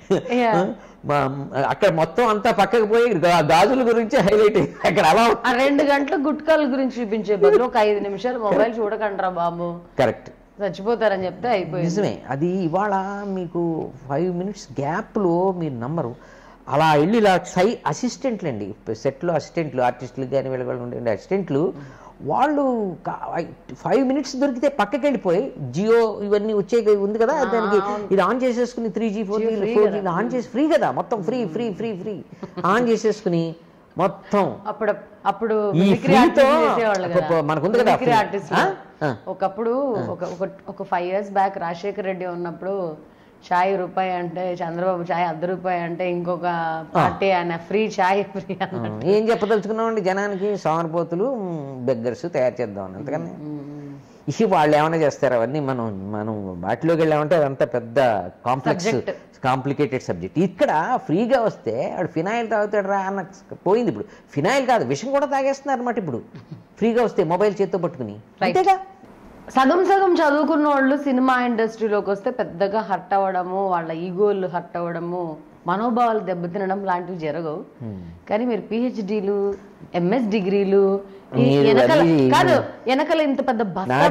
అక్కడ మొత్తం అంతా పక్కకు పోయి గాజుల గురించి హైలైట్ అక్కడ అలా రెండు గంటలు గుట్కాల గురించి చూపించే బదులు ఒక ఐదు నిమిషాలు మొబైల్ చూడకండ్రా బాబు, కరెక్ట్ చచ్చిపోతారని చెప్తే అయిపోయింది. నిజమే. అది ఇవాళ మీకు ఫైవ్ మినిట్స్ గ్యాప్లో మీరు నమ్మరు, అలా వెళ్ళి ఇలా సై అసిస్టెంట్లు అండి, సెట్లో అసిస్టెంట్లు, ఆర్టిస్టులు కానీ వీళ్ళ వాళ్ళు ఉండే అసిస్టెంట్లు, వాళ్ళు ఫైవ్ మినిట్స్ దొరికితే పక్కకి వెళ్ళిపోయి జియో ఇవన్నీ వచ్చే ఉంది కదా దానికి ఇది ఆన్ చేసేసుకుని three G four G four G on చేసి ఫ్రీ కదా మొత్తం free free free free on చేసేసుకుని మొత్తం అప్పుడు అప్పుడు మనకుంది కదా ఒకప్పుడు ఒక five years back Rajasekhar Reddy ఉన్నప్పుడు చాయ్ రూపాయి అంటే చంద్రబాబు చాయ్ అర్ధ రూపాయి అంటే ఇంకొక పార్టీ ఆయన ఫ్రీ చాయ్ ఫ్రీ ఏం చెప్పదలుచుకున్నామండి జనానికి, సోమరిపోతులు బెగ్గర్స్ తయారు చేద్దామని. అంతకన్నా ఇవి వాళ్ళు ఏమైనా చేస్తారు అవన్నీ మనం మనం వాటిలోకి వెళ్ళామంటే అదంతా పెద్ద కాంప్లెక్స్ కాంప్లికేటెడ్ సబ్జెక్ట్. ఇక్కడ ఫ్రీగా వస్తే వాడు ఫినాయిల్ తాగుతాడు రా అన్న పోయింది. ఇప్పుడు ఫినాయిల్ కాదు విషం కూడా తాగేస్తున్నారు అనమాట ఇప్పుడు ఫ్రీగా వస్తే మొబైల్ చేత్తో పట్టుకుని. అంతేగా సగం సగం చదువుకున్న వాళ్ళు సినిమా ఇండస్ట్రీలోకి వస్తే పెద్దగా హర్ట్ అవ్వడము, వాళ్ళ ఈగోలు హర్ట్ అవ్వడము, మనోభావాలు దెబ్బతినడం లాంటివి జరగవు. కానీ మీరు పిహెచ్డీలు, ఎంఎస్ డిగ్రీలు కాదు వెనకల ఇంత పెద్ద బస్తా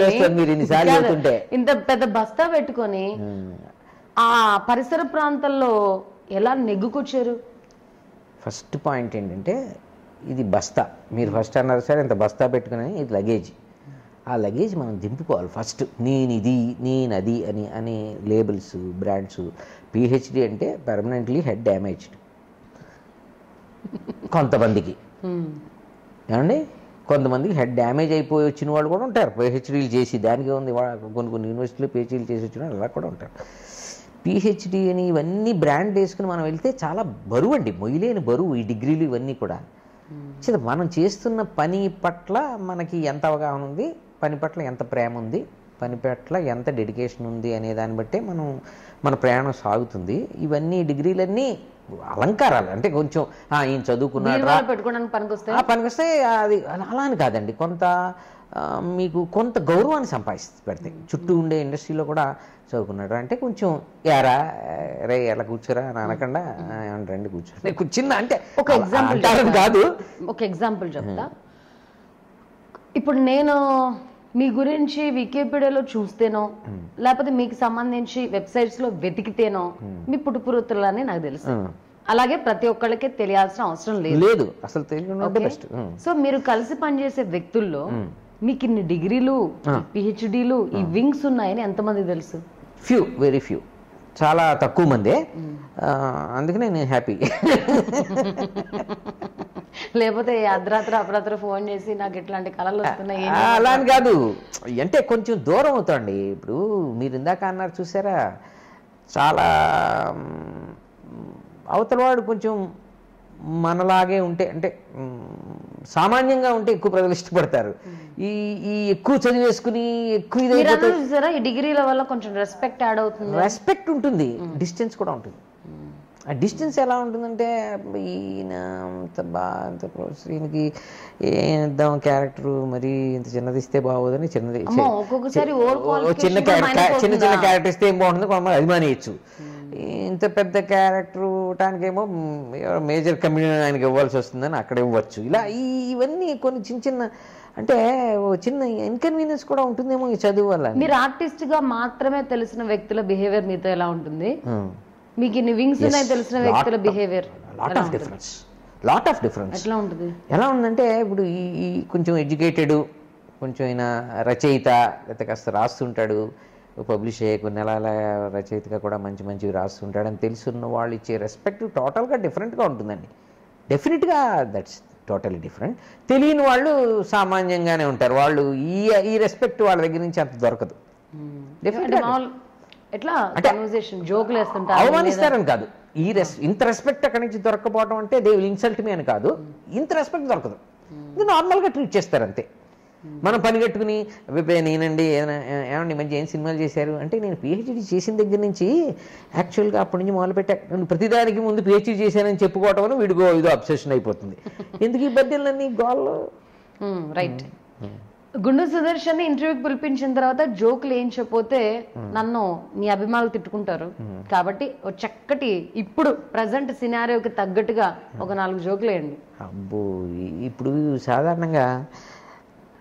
ఇంత పెద్ద బస్తా పెట్టుకొని ఆ పరిసర ప్రాంతాల్లో ఎలా నెగ్గుకొచ్చారు? ఫస్ట్ పాయింట్ ఏంటంటే ఇది బస్తా, మీరు ఫస్ట్ అన్నారు సార్ ఇంత బస్తా పెట్టుకుని ఇది లగేజ్. ఆ లగేజ్ మనం దింపుకోవాలి ఫస్ట్. నేను ఇది నేను అది అని అని లేబుల్స్ బ్రాండ్స్. పిహెచ్డి అంటే పర్మనెంట్లీ హెడ్ డ్యామేజ్డ్ కొంతమందికి, ఏమండి కొంతమందికి హెడ్ డ్యామేజ్ అయిపోయి వచ్చిన వాళ్ళు కూడా ఉంటారు పిహెచ్డీలు చేసి. దానికి ఉంది కొన్ని కొన్ని యూనివర్సిటీలో పిహెచ్డీలు చేసి వచ్చిన వాళ్ళు అలా కూడా ఉంటారు. పిహెచ్డి అని ఇవన్నీ బ్రాండ్ వేసుకుని మనం వెళ్తే చాలా బరువు అండి, మొయ్యలేని బరువు ఈ డిగ్రీలు ఇవన్నీ కూడా. మనం చేస్తున్న పని పట్ల మనకి ఎంత అవగాహన ఉంది, పని పట్ల ఎంత ప్రేమ ఉంది, పని పట్ల ఎంత డెడికేషన్ ఉంది అనే దాన్ని బట్టే మనం మన ప్రయాణం సాగుతుంది. ఇవన్నీ డిగ్రీలన్నీ అలంకారాలు అంటే కొంచెం ఈయన చదువుకున్నాడు పనికొస్తే అది అలా అని కాదండి. కొంత మీకు కొంత గౌరవాన్ని సంపాదిస్తూ పెడతాయి. చుట్టూ ఉండే ఇండస్ట్రీలో కూడా చదువుకున్నాడు అంటే కొంచెం యారా రే ఎలా కూర్చోరా అని అనకుండా రండి కూర్చోండి చిన్న అంటే ఒక ఎగ్జాంపుల్ కాదు ఒక ఎగ్జాంపుల్ చెప్తా. ఇప్పుడు నేను మీ గురించి వికీపీడియాలో చూస్తేనో లేకపోతే మీకు సంబంధించి వెబ్సైట్స్ లో వెతికితేనో మీ పుట్టుపురుతులని నాకు తెలుసు. అలాగే ప్రతి ఒక్కళ్ళకి తెలియాల్సిన అవసరం లేదు అసలు. సో మీరు కలిసి పనిచేసే వ్యక్తుల్లో మీకు ఇన్ని డిగ్రీలు పిహెచ్డీలు ఈ వింగ్స్ ఉన్నాయని ఎంతమంది తెలుసు? ఫ్యూ, వెరీ ఫ్యూ, చాలా తక్కువ మందే. అందుకనే నేను హ్యాపీ. లేకపోతే అర్ధరాత్రి అపరాత్రి ఫోన్ చేసి నాకు ఇట్లాంటి కళలు వస్తున్నాయి అలా అని కాదు, అంటే కొంచెం దూరం అవుతాండి. ఇప్పుడు మీరు ఇందాక అన్నారు చూసారా, చాలా అవతలవాడు కొంచెం మనలాగే ఉంటే అంటే సామాన్యంగా ఉంటే ఎక్కువ ప్రజలు ఇష్టపడతారు. ఈ ఈ ఎక్కువ చదివేసుకుని ఎక్కువ చూసారా ఈ డిగ్రీల వల్ల కొంచెం రెస్పెక్ట్ యాడ్ అవుతుంది. రెస్పెక్ట్ ఉంటుంది, డిస్టెన్స్ కూడా ఉంటుంది. ఆ డిస్టెన్స్ ఎలా ఉంటుందంటే ఈయన అంత బాగా అంత ఈయనకి ఏం ఇద్దాం క్యారెక్టర్ మరి ఇంత చిన్నది ఇస్తే బాగోదని చిన్నది చిన్న చిన్న చిన్న క్యారెక్టర్ ఇస్తే ఏం బాగుంటుంది కొంతమంది అభిమానియచ్చు. ఇంత పెద్ద క్యారెక్టర్ ఇవ్వటానికేమో మేజర్ కమ్యూనిటీ ఆయనకి ఇవ్వాల్సి వస్తుందని అక్కడ ఇవ్వచ్చు. ఇలా ఇవన్నీ కొన్ని చిన్న చిన్న అంటే చిన్న ఇన్కన్వీనియన్స్ కూడా ఉంటుందేమో ఈ చదువు వల్ల. మీరు ఆర్టిస్ట్ గా మాత్రమే తెలిసిన వ్యక్తుల బిహేవియర్ మీతో ఎలా ఉంటుంది? మీకు ఇన్ని వింగ్స్ ఉన్నాయి తెలిసిన వ్యక్తుల behaviour lot of difference lot of difference ఎట్లా ఉంటుంది? ఎలా ఉందంటే ఇప్పుడు ఈ కొంచెం ఎడ్యుకేటెడ్, కొంచెం ఆయన రచయిత లేకపోతే కాస్త రాస్తుంటాడు, పబ్లిష్ అయ్యే కొన్ని నెలల రచయితగా కూడా మంచి మంచివి రాస్తుంటాడు అని తెలుసున్న వాళ్ళు ఇచ్చే రెస్పెక్ట్ టోటల్గా డిఫరెంట్గా ఉంటుందండి. డెఫినెట్గా దట్స్ టోటలీ డిఫరెంట్. తెలియని వాళ్ళు సామాన్యంగానే ఉంటారు. వాళ్ళు ఈ ఈ రెస్పెక్ట్ వాళ్ళ దగ్గర నుంచి అంత దొరకదు. అవమానిస్తారని కాదు, ఈ రెస్ ఇంత రెస్పెక్ట్ అక్కడి నుంచి దొరకపోవడం అంటే దే విల్ ఇన్సల్ట్ మీ అని కాదు, ఇంత రెస్పెక్ట్ దొరకదు. ఇది నార్మల్గా ట్రీట్ చేస్తారు అంతే. మనం పని కట్టుకుని నేనండి ఏమండి మంచి ఏం సినిమాలు చేశారు అంటే నేను పిహెచ్డీ చేసిన దగ్గర నుంచి యాక్చువల్గా అప్పటి నుంచి మొదలుపెట్టా నేను ప్రతిదానికి ముందు పిహెచ్డీ చేశానని చెప్పుకోవటం అని వీడిగో ఇదో అబ్సెషన్ అయిపోతుంది. ఎందుకు ఈ బద్దెలన్నీ గోళ్ళు? రైట్. గుండు సుదర్శన్ ఇంటర్వ్యూకి పిలిపించిన తర్వాత జోకులు ఏం చెప్పితే నన్ను మీ అభిమానులు తిట్టుకుంటారు కాబట్టి ఒక చక్కటి ఇప్పుడు ప్రజెంట్ సినారియోకి తగ్గట్టుగా ఒక నాలుగు జోకులు వేయండి. అబ్బో ఇప్పుడు సాధారణంగా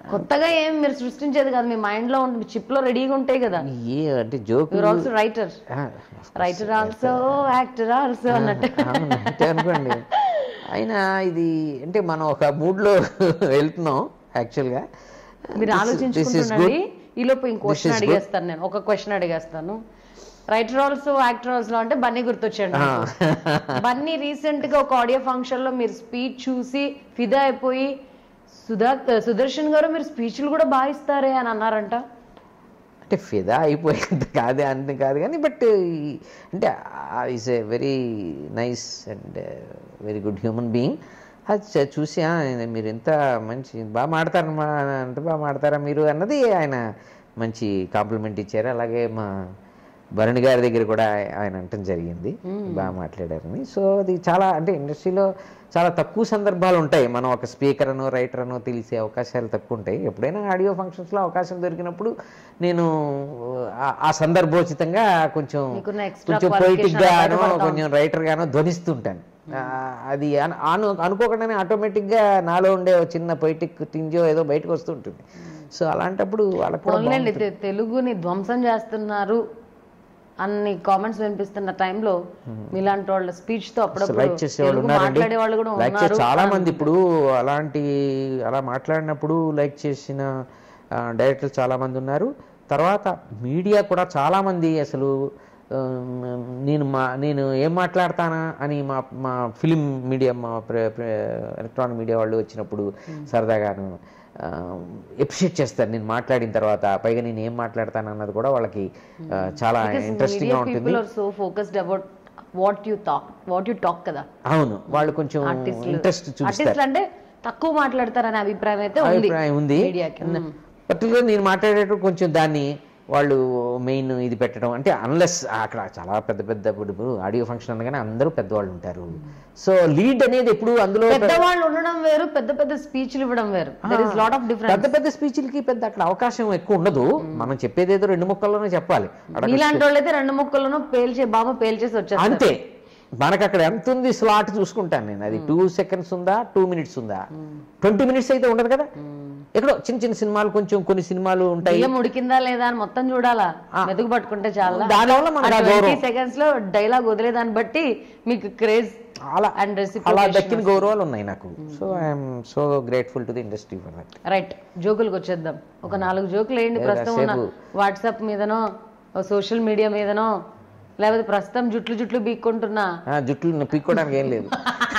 కొత్తగా ఏం మీరు సృష్టించేది కాదు, మీ మైండ్ లో ఉంటుంది, చిప్ లో రెడీగా ఉంటాయి కదా. ఏ అంటే joke also writer writer also actor also అన్నట్టు అంటే అనుకోండి. అయినా ఇది అంటే మనం ఒక మూడ్ లో వెళ్తున్నాం యాక్చువల్గా. మీరు ఆలోచించుకుంటుండండి, ఈలోపు ఇంకో క్వశ్చన్ అడిగేస్తాను నేను, ఒక క్వశ్చన్ అడిగేస్తాను. రైటర్ ఆల్సో యాక్టర్ ఆల్సో అంటే బన్నీ గుర్తొచ్చాడు. బన్నీ రీసెంట్ గా ఒక ఆడియో ఫంక్షన్ లో మీరు స్పీచ్ చూసి ఫిదా అయిపోయి, సుధా సుదర్శన్ గారు మీరు స్పీచ్లు కూడా బాగా ఇస్తారే అని అన్నారంట. అంటే ఫిదా అయిపోయేంత కాదే అంత కాదు కానీ, బట్ అంటే is a very nice and very good human being. అది చూసి మీరు ఎంత మంచి బాగా మాడతారమ్మా అంటే, బాగా మాడతారా మీరు అన్నది ఆయన మంచి కాంప్లిమెంట్ ఇచ్చారు. అలాగే మా భరణి గారి దగ్గర కూడా ఆయన అంటం జరిగింది, బాగా మాట్లాడారని. సో అది చాలా అంటే ఇండస్ట్రీలో చాలా తక్కువ సందర్భాలు ఉంటాయి, మనం ఒక స్పీకర్ అనో రైటర్ అనో తెలిసే అవకాశాలు తక్కువ ఉంటాయి. ఎప్పుడైనా ఆడియో ఫంక్షన్స్లో అవకాశం దొరికినప్పుడు నేను ఆ సందర్భోచితంగా కొంచెం కొంచెం పొయిటిక్గానో కొంచెం రైటర్గానో ధ్వనిస్తుంటాను. అది అను అనుకోకుండానే ఆటోమేటిక్గా నాలో ఉండే చిన్న పొయిటిక్ టింజో ఏదో బయటకు వస్తుంటుంది. సో అలాంటప్పుడు వాళ్ళకి తెలుగుని ధ్వంసం చేస్తున్నారు అన్ని కామెంట్స్ వినిపిస్తున్న టైంలో మీలాంటి వాళ్ళ స్పీచ్ తో లైక్ చేసేవాళ్ళు మాట్లాడే వాళ్ళు కూడా ఉన్నారు చాలా మంది. ఇప్పుడు అలాంటి అలా మాట్లాడినప్పుడు లైక్ చేసిన డైరెక్టర్లు చాలా మంది ఉన్నారు. తర్వాత మీడియా కూడా చాలా మంది అసలు నేను మా నేను ఏం మాట్లాడతానా అని మా మా ఫిలిం మీడియా మా ఎలక్ట్రానిక్ మీడియా వాళ్ళు వచ్చినప్పుడు సరదాగాను ఎప్రిషియేట్ చేస్తారు నేను మాట్లాడిన తర్వాత. పైగా నేను ఏం మాట్లాడతాను అన్నది కూడా వాళ్ళకి చాలా ఇంట్రెస్టింగ్ గా ఉంటుంది. అవును, వాళ్ళు కొంచెం ఇంట్రెస్ట్ చూపిస్తారు. అంటే తక్కువ మాట్లాడతారనే అభిప్రాయం అయితే అభిప్రాయం ఉంది. పర్టికులర్ నేను మాట్లాడేటప్పుడు కొంచెం దాన్ని వాళ్ళు మెయిన్ ఇది పెట్టడం అంటే, అన్లెస్ అక్కడ చాలా పెద్ద పెద్ద ఇప్పుడు ఆడియో ఫంక్షన్ అనగానే అందరూ పెద్దవాళ్ళు ఉంటారు. సో లీడ్ అనేది ఎప్పుడు అందులో పెద్దవాళ్ళు ఉండడం వేరు, పెద్ద పెద్ద స్పీచ్లు ఇవ్వడం వేరు. పెద్ద పెద్ద స్పీచ్లకి పెద్ద అక్కడ అవకాశం ఎక్కువ ఉండదు. మనం చెప్పేది ఏదో రెండు ముక్కల్లోనే చెప్పాలి. ఇలాంటి వాళ్ళు అయితే రెండు ముక్కల్లోనూ పేల్చే బాబు పేల్చేసి వచ్చారు అంతే. మనకు అక్కడ ఎంత ఉంది స్లాట్ చూసుకుంటాను నేను, అది టూ సెకండ్స్ ఉందా టూ మినిట్స్ ఉందా, ట్వంటీ మినిట్స్ అయితే ఉండదు కదా. ఎక్కడో చిన్న చిన్న సినిమాలు కొంచెం కొన్ని సినిమాలు ఉంటాయి, ఉడికిందా లేదా అని మొత్తం చూడాలా, మెతుకు పట్టుకుంటే చాలా. దానివల్ల మనకి సెకండ్స్ లో డైలాగ్ వదిలేదాన్ని బట్టి మీకు క్రేజ్ అలా అండ్ అలా దక్కిన గౌరవాలు ఉన్నాయి నాకు. So I'm so grateful to the industry for that. Right, జోకులకు వచ్చేద్దాం. ఒక నాలుగు జోకులు ఏంటి ప్రస్తుతం ఉన్న వాట్సాప్ మీదనో సోషల్ మీడియా మీదనో, లేకపోతే ప్రస్తుతం జుట్లు జుట్లు పీక్కుంటున్నా. జుట్లు పీక్కోవడానికి ఏం లేదు.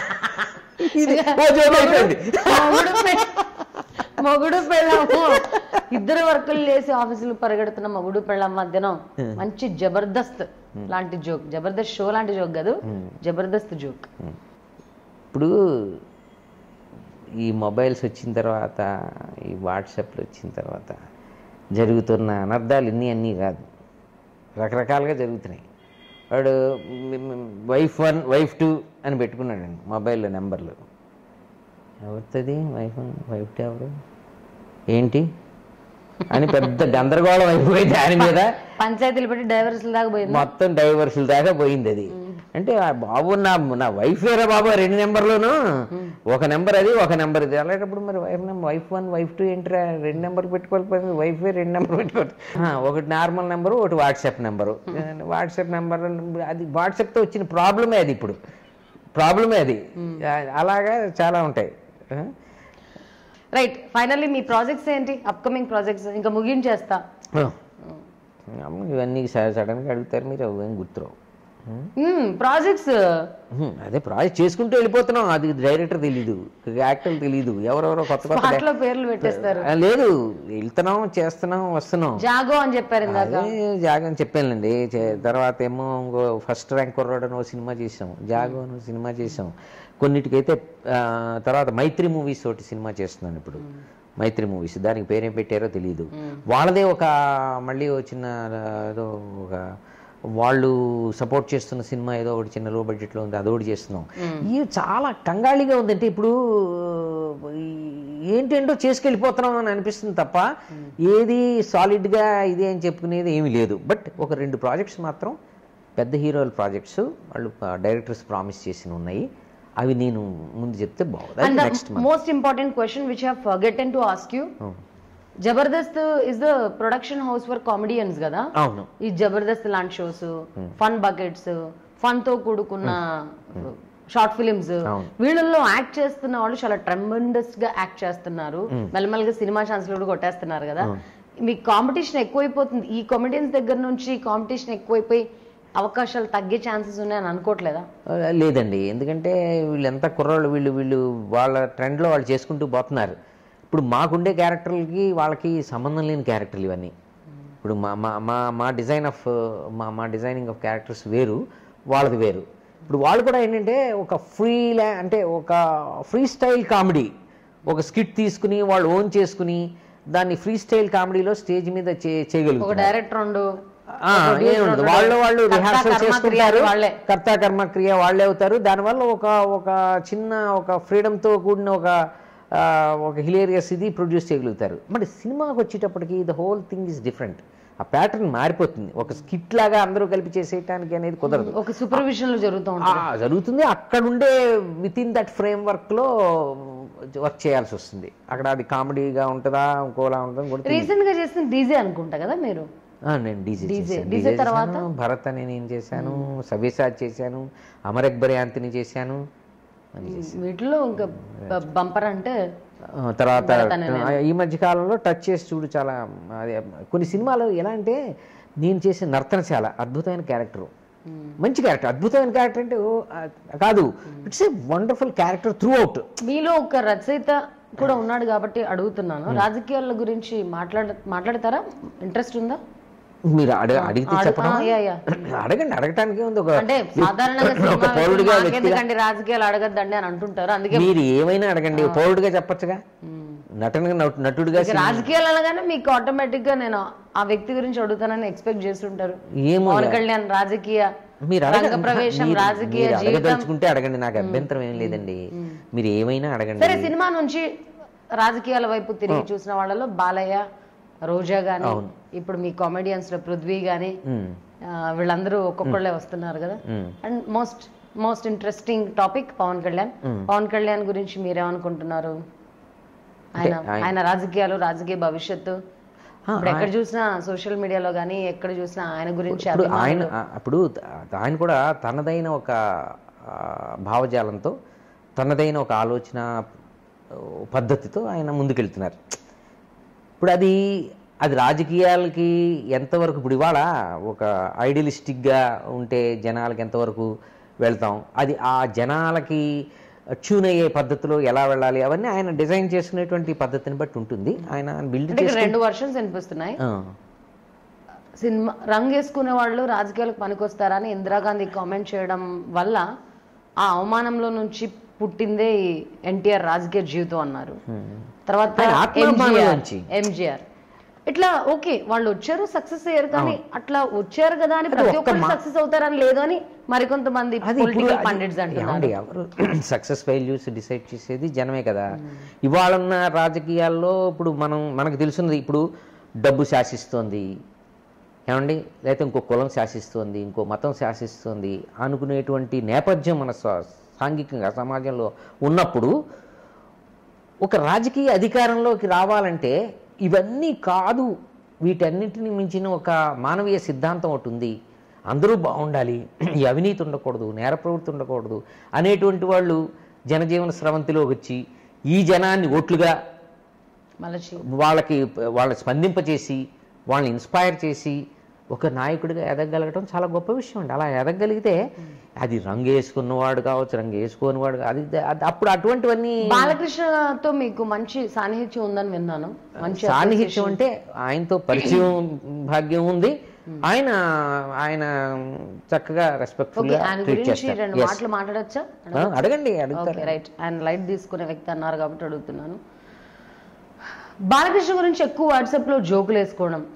మొగుడు పెళ్ళాము ఇద్దరు వర్కులు చేసి ఆఫీసులు పరిగెడుతున్న మొగుడు పెళ్ళాం మధ్యన మంచి జబర్దస్త్ లాంటి జోక్, జబర్దస్త్ షో లాంటి జోక్ కాదు, జబర్దస్త్ జోక్. ఇప్పుడు ఈ మొబైల్స్ వచ్చిన తర్వాత, ఈ వాట్సాప్లు వచ్చిన తర్వాత జరుగుతున్న అనర్థాలు ఇన్ని అన్నీ కాదు, రకరకాలుగా జరుగుతున్నాయి. వాడు వైఫ్ వన్ వైఫ్ టూ అని పెట్టుకున్నాడండి మొబైల్లో నెంబర్లు. ఎవరిది వైఫ్ వన్ వైఫ్ టూ ఎవరు ఏంటి అని పెద్ద గందరగోళం అయిపోయి దాని మీద పంచాయతీలు పెట్టి డైవర్సుల దాకా పోయింది, మొత్తం డైవర్సుల దాకా పోయింది. అది అంటే బాబు నా నా వైఫ్ వేరే బాబు రెండు నెంబర్లోను, ఒక నెంబర్ అది ఒక నెంబర్ ఇది. అలాంటప్పుడు మరి wife number wife one wife two ఏంటరా రెండు నెంబర్లు పెట్టుకోవాలి, వైఫ్ రెండు నెంబర్ పెట్టుకోవాలి. ఒకటి నార్మల్ నెంబరు, ఒకటి వాట్సాప్ నెంబరు. వాట్సాప్ నెంబర్ అది వాట్సాప్తో వచ్చిన ప్రాబ్లమే అది, ఇప్పుడు ప్రాబ్లమే అది. అలాగా చాలా ఉంటాయి. రైట్, ఫైనల్లీ మీ ప్రాజెక్ట్స్ ఏంటి, అప్కమింగ్ ప్రాజెక్ట్స్? ఇంకా ముగించేస్తా. ఇవన్నీ సడన్గా అడుగుతారు మీరు, అవేం గుర్తురావు. ప్రాజెక్ట్స్ అదే ప్రాజెక్ట్ చేసుకుంటూ వెళ్ళిపోతున్నాం. అది డైరెక్టర్ తెలీదు, యాక్టర్ తెలీదు, ఎవరెవరో కొత్త కొత్త పేర్లు పెట్టేస్తారు. లేదు, వెళ్తున్నాం, చేస్తున్నాం, వస్తున్నాం. జాగో అని చెప్పారు, జాగో అని చెప్పానండి. తర్వాత ఏమో ఇంకో ఫస్ట్ ర్యాంక్ కుర్రాడు అని సినిమా చేసాం, జాగో అని సినిమా చేసాం. కొన్నిటికైతే తర్వాత మైత్రి మూవీస్ తోటి సినిమా చేస్తున్నాను ఇప్పుడు. మైత్రి మూవీస్, దానికి పేరేం పెట్టారో తెలియదు. వాళ్ళదే ఒక మళ్ళీ వచ్చిన ఏదో ఒక వాళ్ళు సపోర్ట్ చేస్తున్న సినిమా ఏదో ఒకటి చిన్న లో బడ్జెట్లో ఉంది, అదొకటి చేస్తున్నాం. ఇది చాలా కంగాళిగా ఉందంటే ఇప్పుడు ఏంటేంటో చేసుకెళ్ళిపోతున్నాం అని అనిపిస్తుంది తప్ప ఏది సాలిడ్గా ఇది అని చెప్పుకునేది ఏమీ లేదు. బట్ ఒక రెండు ప్రాజెక్ట్స్ మాత్రం పెద్ద హీరోల ప్రాజెక్ట్స్ వాళ్ళు డైరెక్టర్స్ ప్రామిస్ చేసి ఉన్నాయి, అవి నేను ముందు చెప్తే బాగుంది. Next most important question which I have forgotten to ask you, Jabardasth is the production house for comedians కదా. అవును. ఈ జబర్దస్త్ లాంటి షోస్, ఫన్ బకెట్స్, ఫన్ తో కూడుకున్న షార్ట్ ఫిలిమ్స్, వీళ్ళల్లో యాక్ట్ చేస్తున్న వాళ్ళు చాలా ట్రెమెండస్ గా యాక్ట్ చేస్తున్నారు. మెల్లమెల్లగా సినిమా ఛాన్సులు కూడా కొట్టేస్తున్నారు కదా. మీకు కాంపిటీషన్ ఎక్కువైపోతుంది. ఈ కామెడియన్స్ దగ్గర నుంచి కాంపిటీషన్ ఎక్కువైపోయి అవకాశాలు తగ్గే ఛాన్సెస్ ఉన్నాయని అనుకోవట్లేదా? లేదండి, ఎందుకంటే వీళ్ళు ఎంత కుర్రాళ్ళు, వీళ్ళు వీళ్ళు వాళ్ళ ట్రెండ్లో వాళ్ళు చేసుకుంటూ పోతున్నారు. ఇప్పుడు మాకుండే క్యారెక్టర్లకి వాళ్ళకి సంబంధం లేని క్యారెక్టర్లు ఇవన్నీ. ఇప్పుడు మా మా మా మా డిజైన్ ఆఫ్ మా మా డిజైనింగ్ ఆఫ్ క్యారెక్టర్స్ వేరు, వాళ్ళది వేరు. ఇప్పుడు వాళ్ళు కూడా ఏంటంటే ఒక ఫ్రీ ల్యా అంటే ఒక ఫ్రీ స్టైల్ కామెడీ, ఒక స్కిట్ తీసుకుని వాళ్ళు ఓన్ చేసుకుని దాన్ని ఫ్రీ స్టైల్ కామెడీలో స్టేజ్ మీద చేయగలుగుతారు. డైరెక్టర్ వాళ్ళు వాళ్ళు రిహార్సల్ చేసుకుంటారు, కర్త కర్మ క్రియ వాళ్ళే అవుతారు. దానివల్ల ఒక ఒక చిన్న ఒక ఫ్రీడమ్తో కూడిన ఒక ఒక హిలేరియస్ ఇది ప్రొడ్యూస్ చేయగలుగుతారు. మరి సినిమాకి వచ్చేటప్పటికి the whole thing is different. ఆ ప్యాటర్న్ మారిపోతుంది. ఒక స్కిట్ లాగా అందరూ కలిపి చేసేయటానికి అనేది కుదరదు. ఒక సూపర్విజన్ లో జరుగుతుంది. అక్కడుండే within that framework లో వర్క్ చేయాల్సి వస్తుంది. అక్కడ అది కామెడీగా ఉంటుందా ఇంకోలా ఉంటుందా. రీసెంట్ గా చేసిన డీజే అనుకుంటా కదా మీరు? నేను డీజే డీజే తర్వాత భరత్ అని నేను చేశాను, సవ్యసాచ్ చేశాను, అమర్ అక్బర్ యాంతని చేశాను. వీటిలో ఇంకా బంపర్ అంటే తర్వాత ఈ మధ్య కాలంలో టచ్ చేసి చూడు చాలా కొన్ని సినిమాలు ఎలా అంటే నేను చేసిన నర్తనశాల అద్భుతమైన క్యారెక్టర్, మంచి క్యారెక్టర్, అద్భుతమైన క్యారెక్టర్ అంటే కాదు, it's a wonderful character throughout. మీలో ఒక రచయిత కూడా ఉన్నాడు కాబట్టి అడుగుతున్నాను, రాజకీయాల గురించి మాట్లాడ మాట్లాడతారా? ఇంట్రెస్ట్ ఉందా? మీరు అడిగితే చెప్పడం అడగండి, అడగటానికి ఉంది. ఒక పౌరుడిగా రాజకీయాలు అడగద్దండి అని అంటుంటారు, అందుకే మీరు ఏమైనా అడగండి, పౌరుడిగా చెప్పచ్చుగా, నటనగా నటుడిగా. రాజకీయాలు అనగానే మీకు ఆటోమేటిక్ గా నేను ఆ వ్యక్తి గురించి అడుగుతానని ఎక్స్పెక్ట్ చేస్తుంటారు. పవన్ కళ్యాణ్ రాజకీయ రంగ ప్రవేశం, రాజకీయ అడగదలుచుకుంటే అడగండి, నాకు అభ్యంతరం ఏం లేదండి. మీరు ఏమైనా అడగండి. సరే, సినిమా నుంచి రాజకీయాల వైపు తిరిగి చూసిన వాళ్ళలో బాలయ్య, రోజా గాని, ఇప్పుడు మీ కామెడియన్స్ లో పృథ్వీ గాని, వీళ్ళందరూ ఒక్కొక్కళ్ళే వస్తున్నారు కదా. And most most interesting topic Pawan Kalyan. Pawan Kalyan గురించి మీరేమనుకుంటున్నారు? ఆయన ఆయన రాజకీయాలు, రాజకీయ భవిష్యత్తు, ఇప్పుడు ఎక్కడ చూసినా సోషల్ మీడియాలో కానీ ఎక్కడ చూసినా ఆయన గురించి ఆయన అప్పుడు ఆయన కూడా తనదైన ఒక భావజాలంతో, తనదైన ఒక ఆలోచన పద్ధతితో ఆయన ముందుకెళ్తున్నారు. ఇప్పుడు అది అది రాజకీయాలకి ఎంతవరకు, ఇప్పుడు ఇవాళ ఒక ఐడియలిస్టిక్గా ఉంటే జనాలకి ఎంతవరకు వెళ్తాం, అది ఆ జనాలకి ట్యూన్ అయ్యే పద్ధతిలో ఎలా వెళ్ళాలి, అవన్నీ ఆయన డిజైన్ చేసుకునేటువంటి పద్ధతిని బట్టి ఉంటుంది. ఆయన బిల్డ్ చేసి రెండు వర్షన్స్ అనిపిస్తున్నాయి. సినిమా రంగు వేసుకునే వాళ్ళు రాజకీయాలకు పనికొస్తారా అని ఇందిరాగాంధీ కామెంట్ చేయడం వల్ల ఆ అవమానంలో నుంచి పుట్టిందే ఎన్టీఆర్ రాజకీయ జీవితం అన్నారు. తర్వాత ఎంజీఆర్ ఇట్లా ఓకే వాళ్ళు వచ్చారు, సక్సెస్ అయ్యారు, కానీ అట్లా వచ్చారు కదా అని ప్రతి ఒక్కరు సక్సెస్ అవుతారని లేదు అని మరికొంతమంది పొలిటికల్ పండిట్స్ అంటున్నారు. ఎవరు సక్సెస్ ఫెయిల్యూర్స్ డిసైడ్ చేసేది జనమే కదా. ఇవాళ ఉన్న రాజకీయాల్లో ఇప్పుడు మనం మనకు తెలుసున్నది, ఇప్పుడు డబ్బు శాసిస్తోంది ఏమండి, లేకపోతే ఇంకో కులం శాసిస్తోంది, ఇంకో మతం శాసిస్తోంది అనుకునేటువంటి నేపథ్యం మన సాంఘికంగా సమాజంలో ఉన్నప్పుడు ఒక రాజకీయ అధికారంలోకి రావాలంటే ఇవన్నీ కాదు, వీటన్నింటిని మించిన ఒక మానవీయ సిద్ధాంతం ఒకటి ఉంది, అందరూ బాగుండాలి, ఈ అవినీతి ఉండకూడదు, నేర ప్రవృత్తి ఉండకూడదు అనేటువంటి వాళ్ళు జనజీవన స్రవంతిలో వచ్చి ఈ జనాన్ని ఓట్లుగా వాళ్ళకి వాళ్ళని స్పందింపచేసి వాళ్ళని ఇన్స్పైర్ చేసి ఒక నాయకుడిగా ఎదగగలగటం చాలా గొప్ప విషయం అండి. అలా ఎదగగలిగితే అది రంగు వేసుకున్నవాడు కావచ్చు, రంగు వేసుకోనివాడు, అది అప్పుడు అటువంటివన్నీ. బాలకృష్ణతో మీకు మంచి సాన్నిహిత్యం ఉందని విన్నాను. మంచి సాన్నిహిత్యం అంటే ఆయనతో పరిచయం భాగ్యం ఉంది. ఆయన ఆయన చక్కగా రెస్పెక్ట్ఫుల్ గా ట్రీట్ చేస్తారు. రెండు మాటలు మాట్లాడొచ్చా? అడగండి, అడుగుతారు. రైట్, ఆయన లైట్ తీసుకునే వ్యక్తి అన్నారు కాబట్టి అడుగుతున్నాను. బాలకృష్ణ గురించి ఎక్కువ వాట్సాప్ లో జోకులు వేసుకోవడం,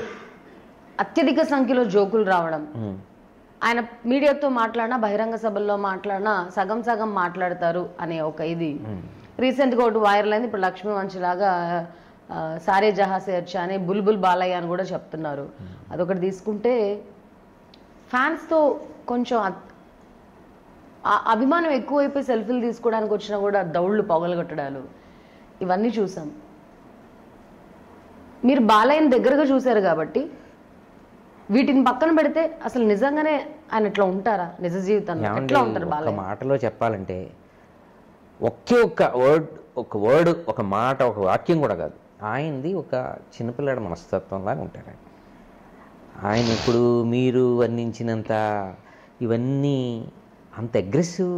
అత్యధిక సంఖ్యలో జోకులు రావడం, ఆయన మీడియాతో మాట్లాడినా బహిరంగ సభల్లో మాట్లాడినా సగం సగం మాట్లాడతారు అనే ఒక ఇది రీసెంట్గా ఒకటి వైరల్ అయింది. ఇప్పుడు లక్ష్మీ వంశీలాగా సారే జహాసే వచ్చా అని బుల్బుల్ బాలయ్య అని కూడా చెప్తున్నారు. అదొకటి తీసుకుంటే ఫ్యాన్స్తో కొంచెం అభిమానం ఎక్కువైపోయి సెల్ఫీలు తీసుకోవడానికి వచ్చినా కూడా దౌళ్ళు పొగలగొట్టడాలు ఇవన్నీ చూసాం. మీరు బాలయ్యని దగ్గరగా చూశారు కాబట్టి వీటిని పక్కన పెడితే అసలు నిజంగానే ఆయన ఇట్లా ఉంటారా నిజ జీవితంలో? ఎట్లా ఉంటారు ఒక బాలయ్య? మాటలో చెప్పాలంటే ఒకే ఒక్క వర్డ్ ఒక వర్డ్ ఒక మాట ఒక వాక్యం కూడా కాదు, ఆయనది ఒక చిన్నపిల్లాడి మనస్తత్వంలాగా ఉంటారు ఆయన. ఆయన ఇప్పుడు మీరు వర్ణించినంత ఇవన్నీ అంత అగ్రెసివ్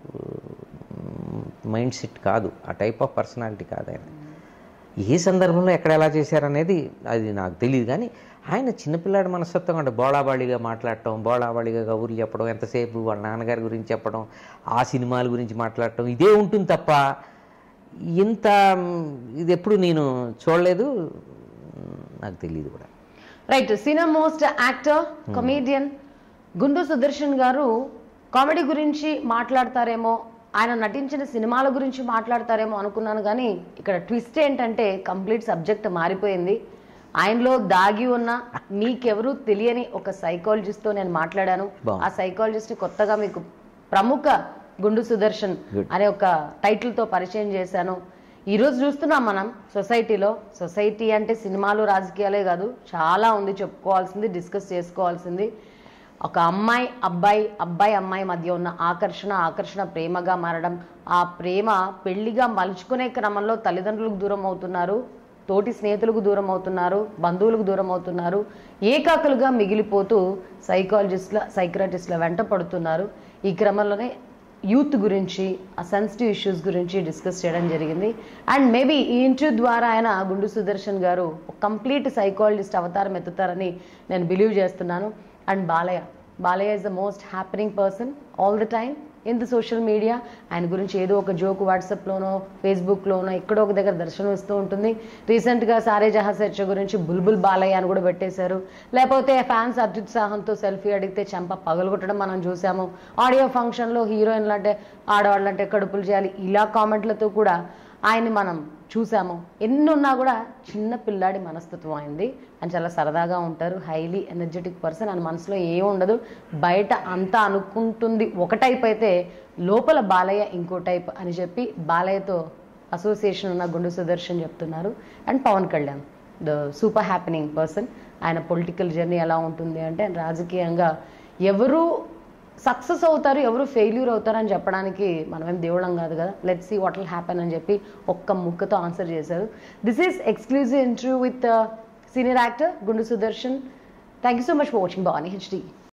మైండ్ సెట్ కాదు, ఆ టైప్ ఆఫ్ పర్సనాలిటీ కాదు ఆయన. ఏ సందర్భంలో ఎక్కడ ఎలా చేశారనేది అది నాకు తెలియదు, కానీ ఆయన చిన్నపిల్లాడి మనస్తత్వం అంటే బోళాబాళిగా మాట్లాడటం, బోళాబాళిగా కబుర్లు చెప్పడం, ఎంతసేపు వాళ్ళ నాన్నగారి గురించి చెప్పడం, ఆ సినిమాల గురించి మాట్లాడటం, ఇదే ఉంటుంది తప్ప ఇంత ఇది ఎప్పుడు నేను చూడలేదు, నాకు తెలియదు కూడా. Right. Senior most actor comedian Gundu Sudarshan గారు కామెడీ గురించి మాట్లాడతారేమో, ఆయన నటించిన సినిమాల గురించి మాట్లాడతారేమో అనుకున్నాను, కానీ ఇక్కడ ట్విస్ట్ ఏంటంటే కంప్లీట్ సబ్జెక్ట్ మారిపోయింది. ఆయనలో దాగి ఉన్న మీకెవరూ తెలియని ఒక సైకాలజిస్ట్తో నేను మాట్లాడాను. ఆ సైకాలజిస్ట్ కొత్తగా మీకు ప్రముఖ గుండు సుదర్శన్ అనే ఒక టైటిల్తో పరిచయం చేశాను. ఈరోజు చూస్తున్నాం మనం సొసైటీలో, సొసైటీ అంటే సినిమాలు రాజకీయాలే కాదు, చాలా ఉంది చెప్పుకోవాల్సింది, డిస్కస్ చేసుకోవాల్సింది. ఒక అమ్మాయి అబ్బాయి అబ్బాయి అమ్మాయి మధ్య ఉన్న ఆకర్షణ ఆకర్షణ ప్రేమగా మారడం, ఆ ప్రేమ పెళ్లిగా మలుచుకునే క్రమంలో తల్లిదండ్రులకు దూరం అవుతున్నారు, తోటి స్నేహితులకు దూరం అవుతున్నారు, బంధువులకు దూరం అవుతున్నారు, ఏకాకులుగా మిగిలిపోతూ సైకాలజిస్ట్ల సైక్రాటిస్ట్ల వెంట పడుతున్నారు. ఈ క్రమంలోనే యూత్ గురించి, ఆ సెన్సిటివ్ ఇష్యూస్ గురించి డిస్కస్ చేయడం జరిగింది. అండ్ మేబీ ఈ ఇంటర్వ్యూ ద్వారా ఆయన గుండు సుదర్శన్ గారు కంప్లీట్ సైకాలజిస్ట్ అవతారం ఎత్తుతారని నేను బిలీవ్ చేస్తున్నాను. And Balayya Balayya is the most happening person all the time in the social media. ఆయన గురించి ఏదో ఒక జోక్ వాట్సాప్లోనో ఫేస్బుక్లోనో ఎక్కడో ఒక దగ్గర దర్శనం ఇస్తూ ఉంటుంది. రీసెంట్గా సారే జహా చర్చ గురించి బుల్బుల్ బాలయ్య అని కూడా పెట్టేశారు. లేకపోతే ఫ్యాన్స్ అత్యుత్సాహంతో సెల్ఫీ అడిగితే చెంప పగలగొట్టడం మనం చూసాము. ఆడియో ఫంక్షన్లో హీరోయిన్లు అంటే ఆడవాళ్ళంటే కడుపులు చేయాలి, ఇలా కామెంట్లతో కూడా ఆయన్ని మనం చూసాము. ఎన్నున్నా కూడా చిన్న పిల్లాడి మనస్తత్వం అయింది. అని చాలా సరదాగా ఉంటారు, హైలీ ఎనర్జెటిక్ పర్సన్. అని మనసులో ఏం ఉండదు, బయట అంతా అనుకుంటుంది ఒక టైప్ అయితే లోపల బాలయ్య ఇంకో టైప్ అని చెప్పి బాలయ్యతో అసోసియేషన్ ఉన్న గుండు సుదర్శన్ చెప్తున్నారు. And Pawan Kalyan the super happening person. ఆయన పొలిటికల్ జర్నీ ఎలా ఉంటుంది అంటే, రాజకీయంగా ఎవరు సక్సెస్ అవుతారు ఎవరు ఫెయిల్యూర్ అవుతారు అని చెప్పడానికి మనమేం దేవుళ్ళం కాదు కదా. Let's see what will happen అని చెప్పి ఒక్క ముక్కతో ఆన్సర్ చేశారు. This is exclusive interview with senior actor Gundu Sudarshan. Thank you so much for watching Bhavani HD.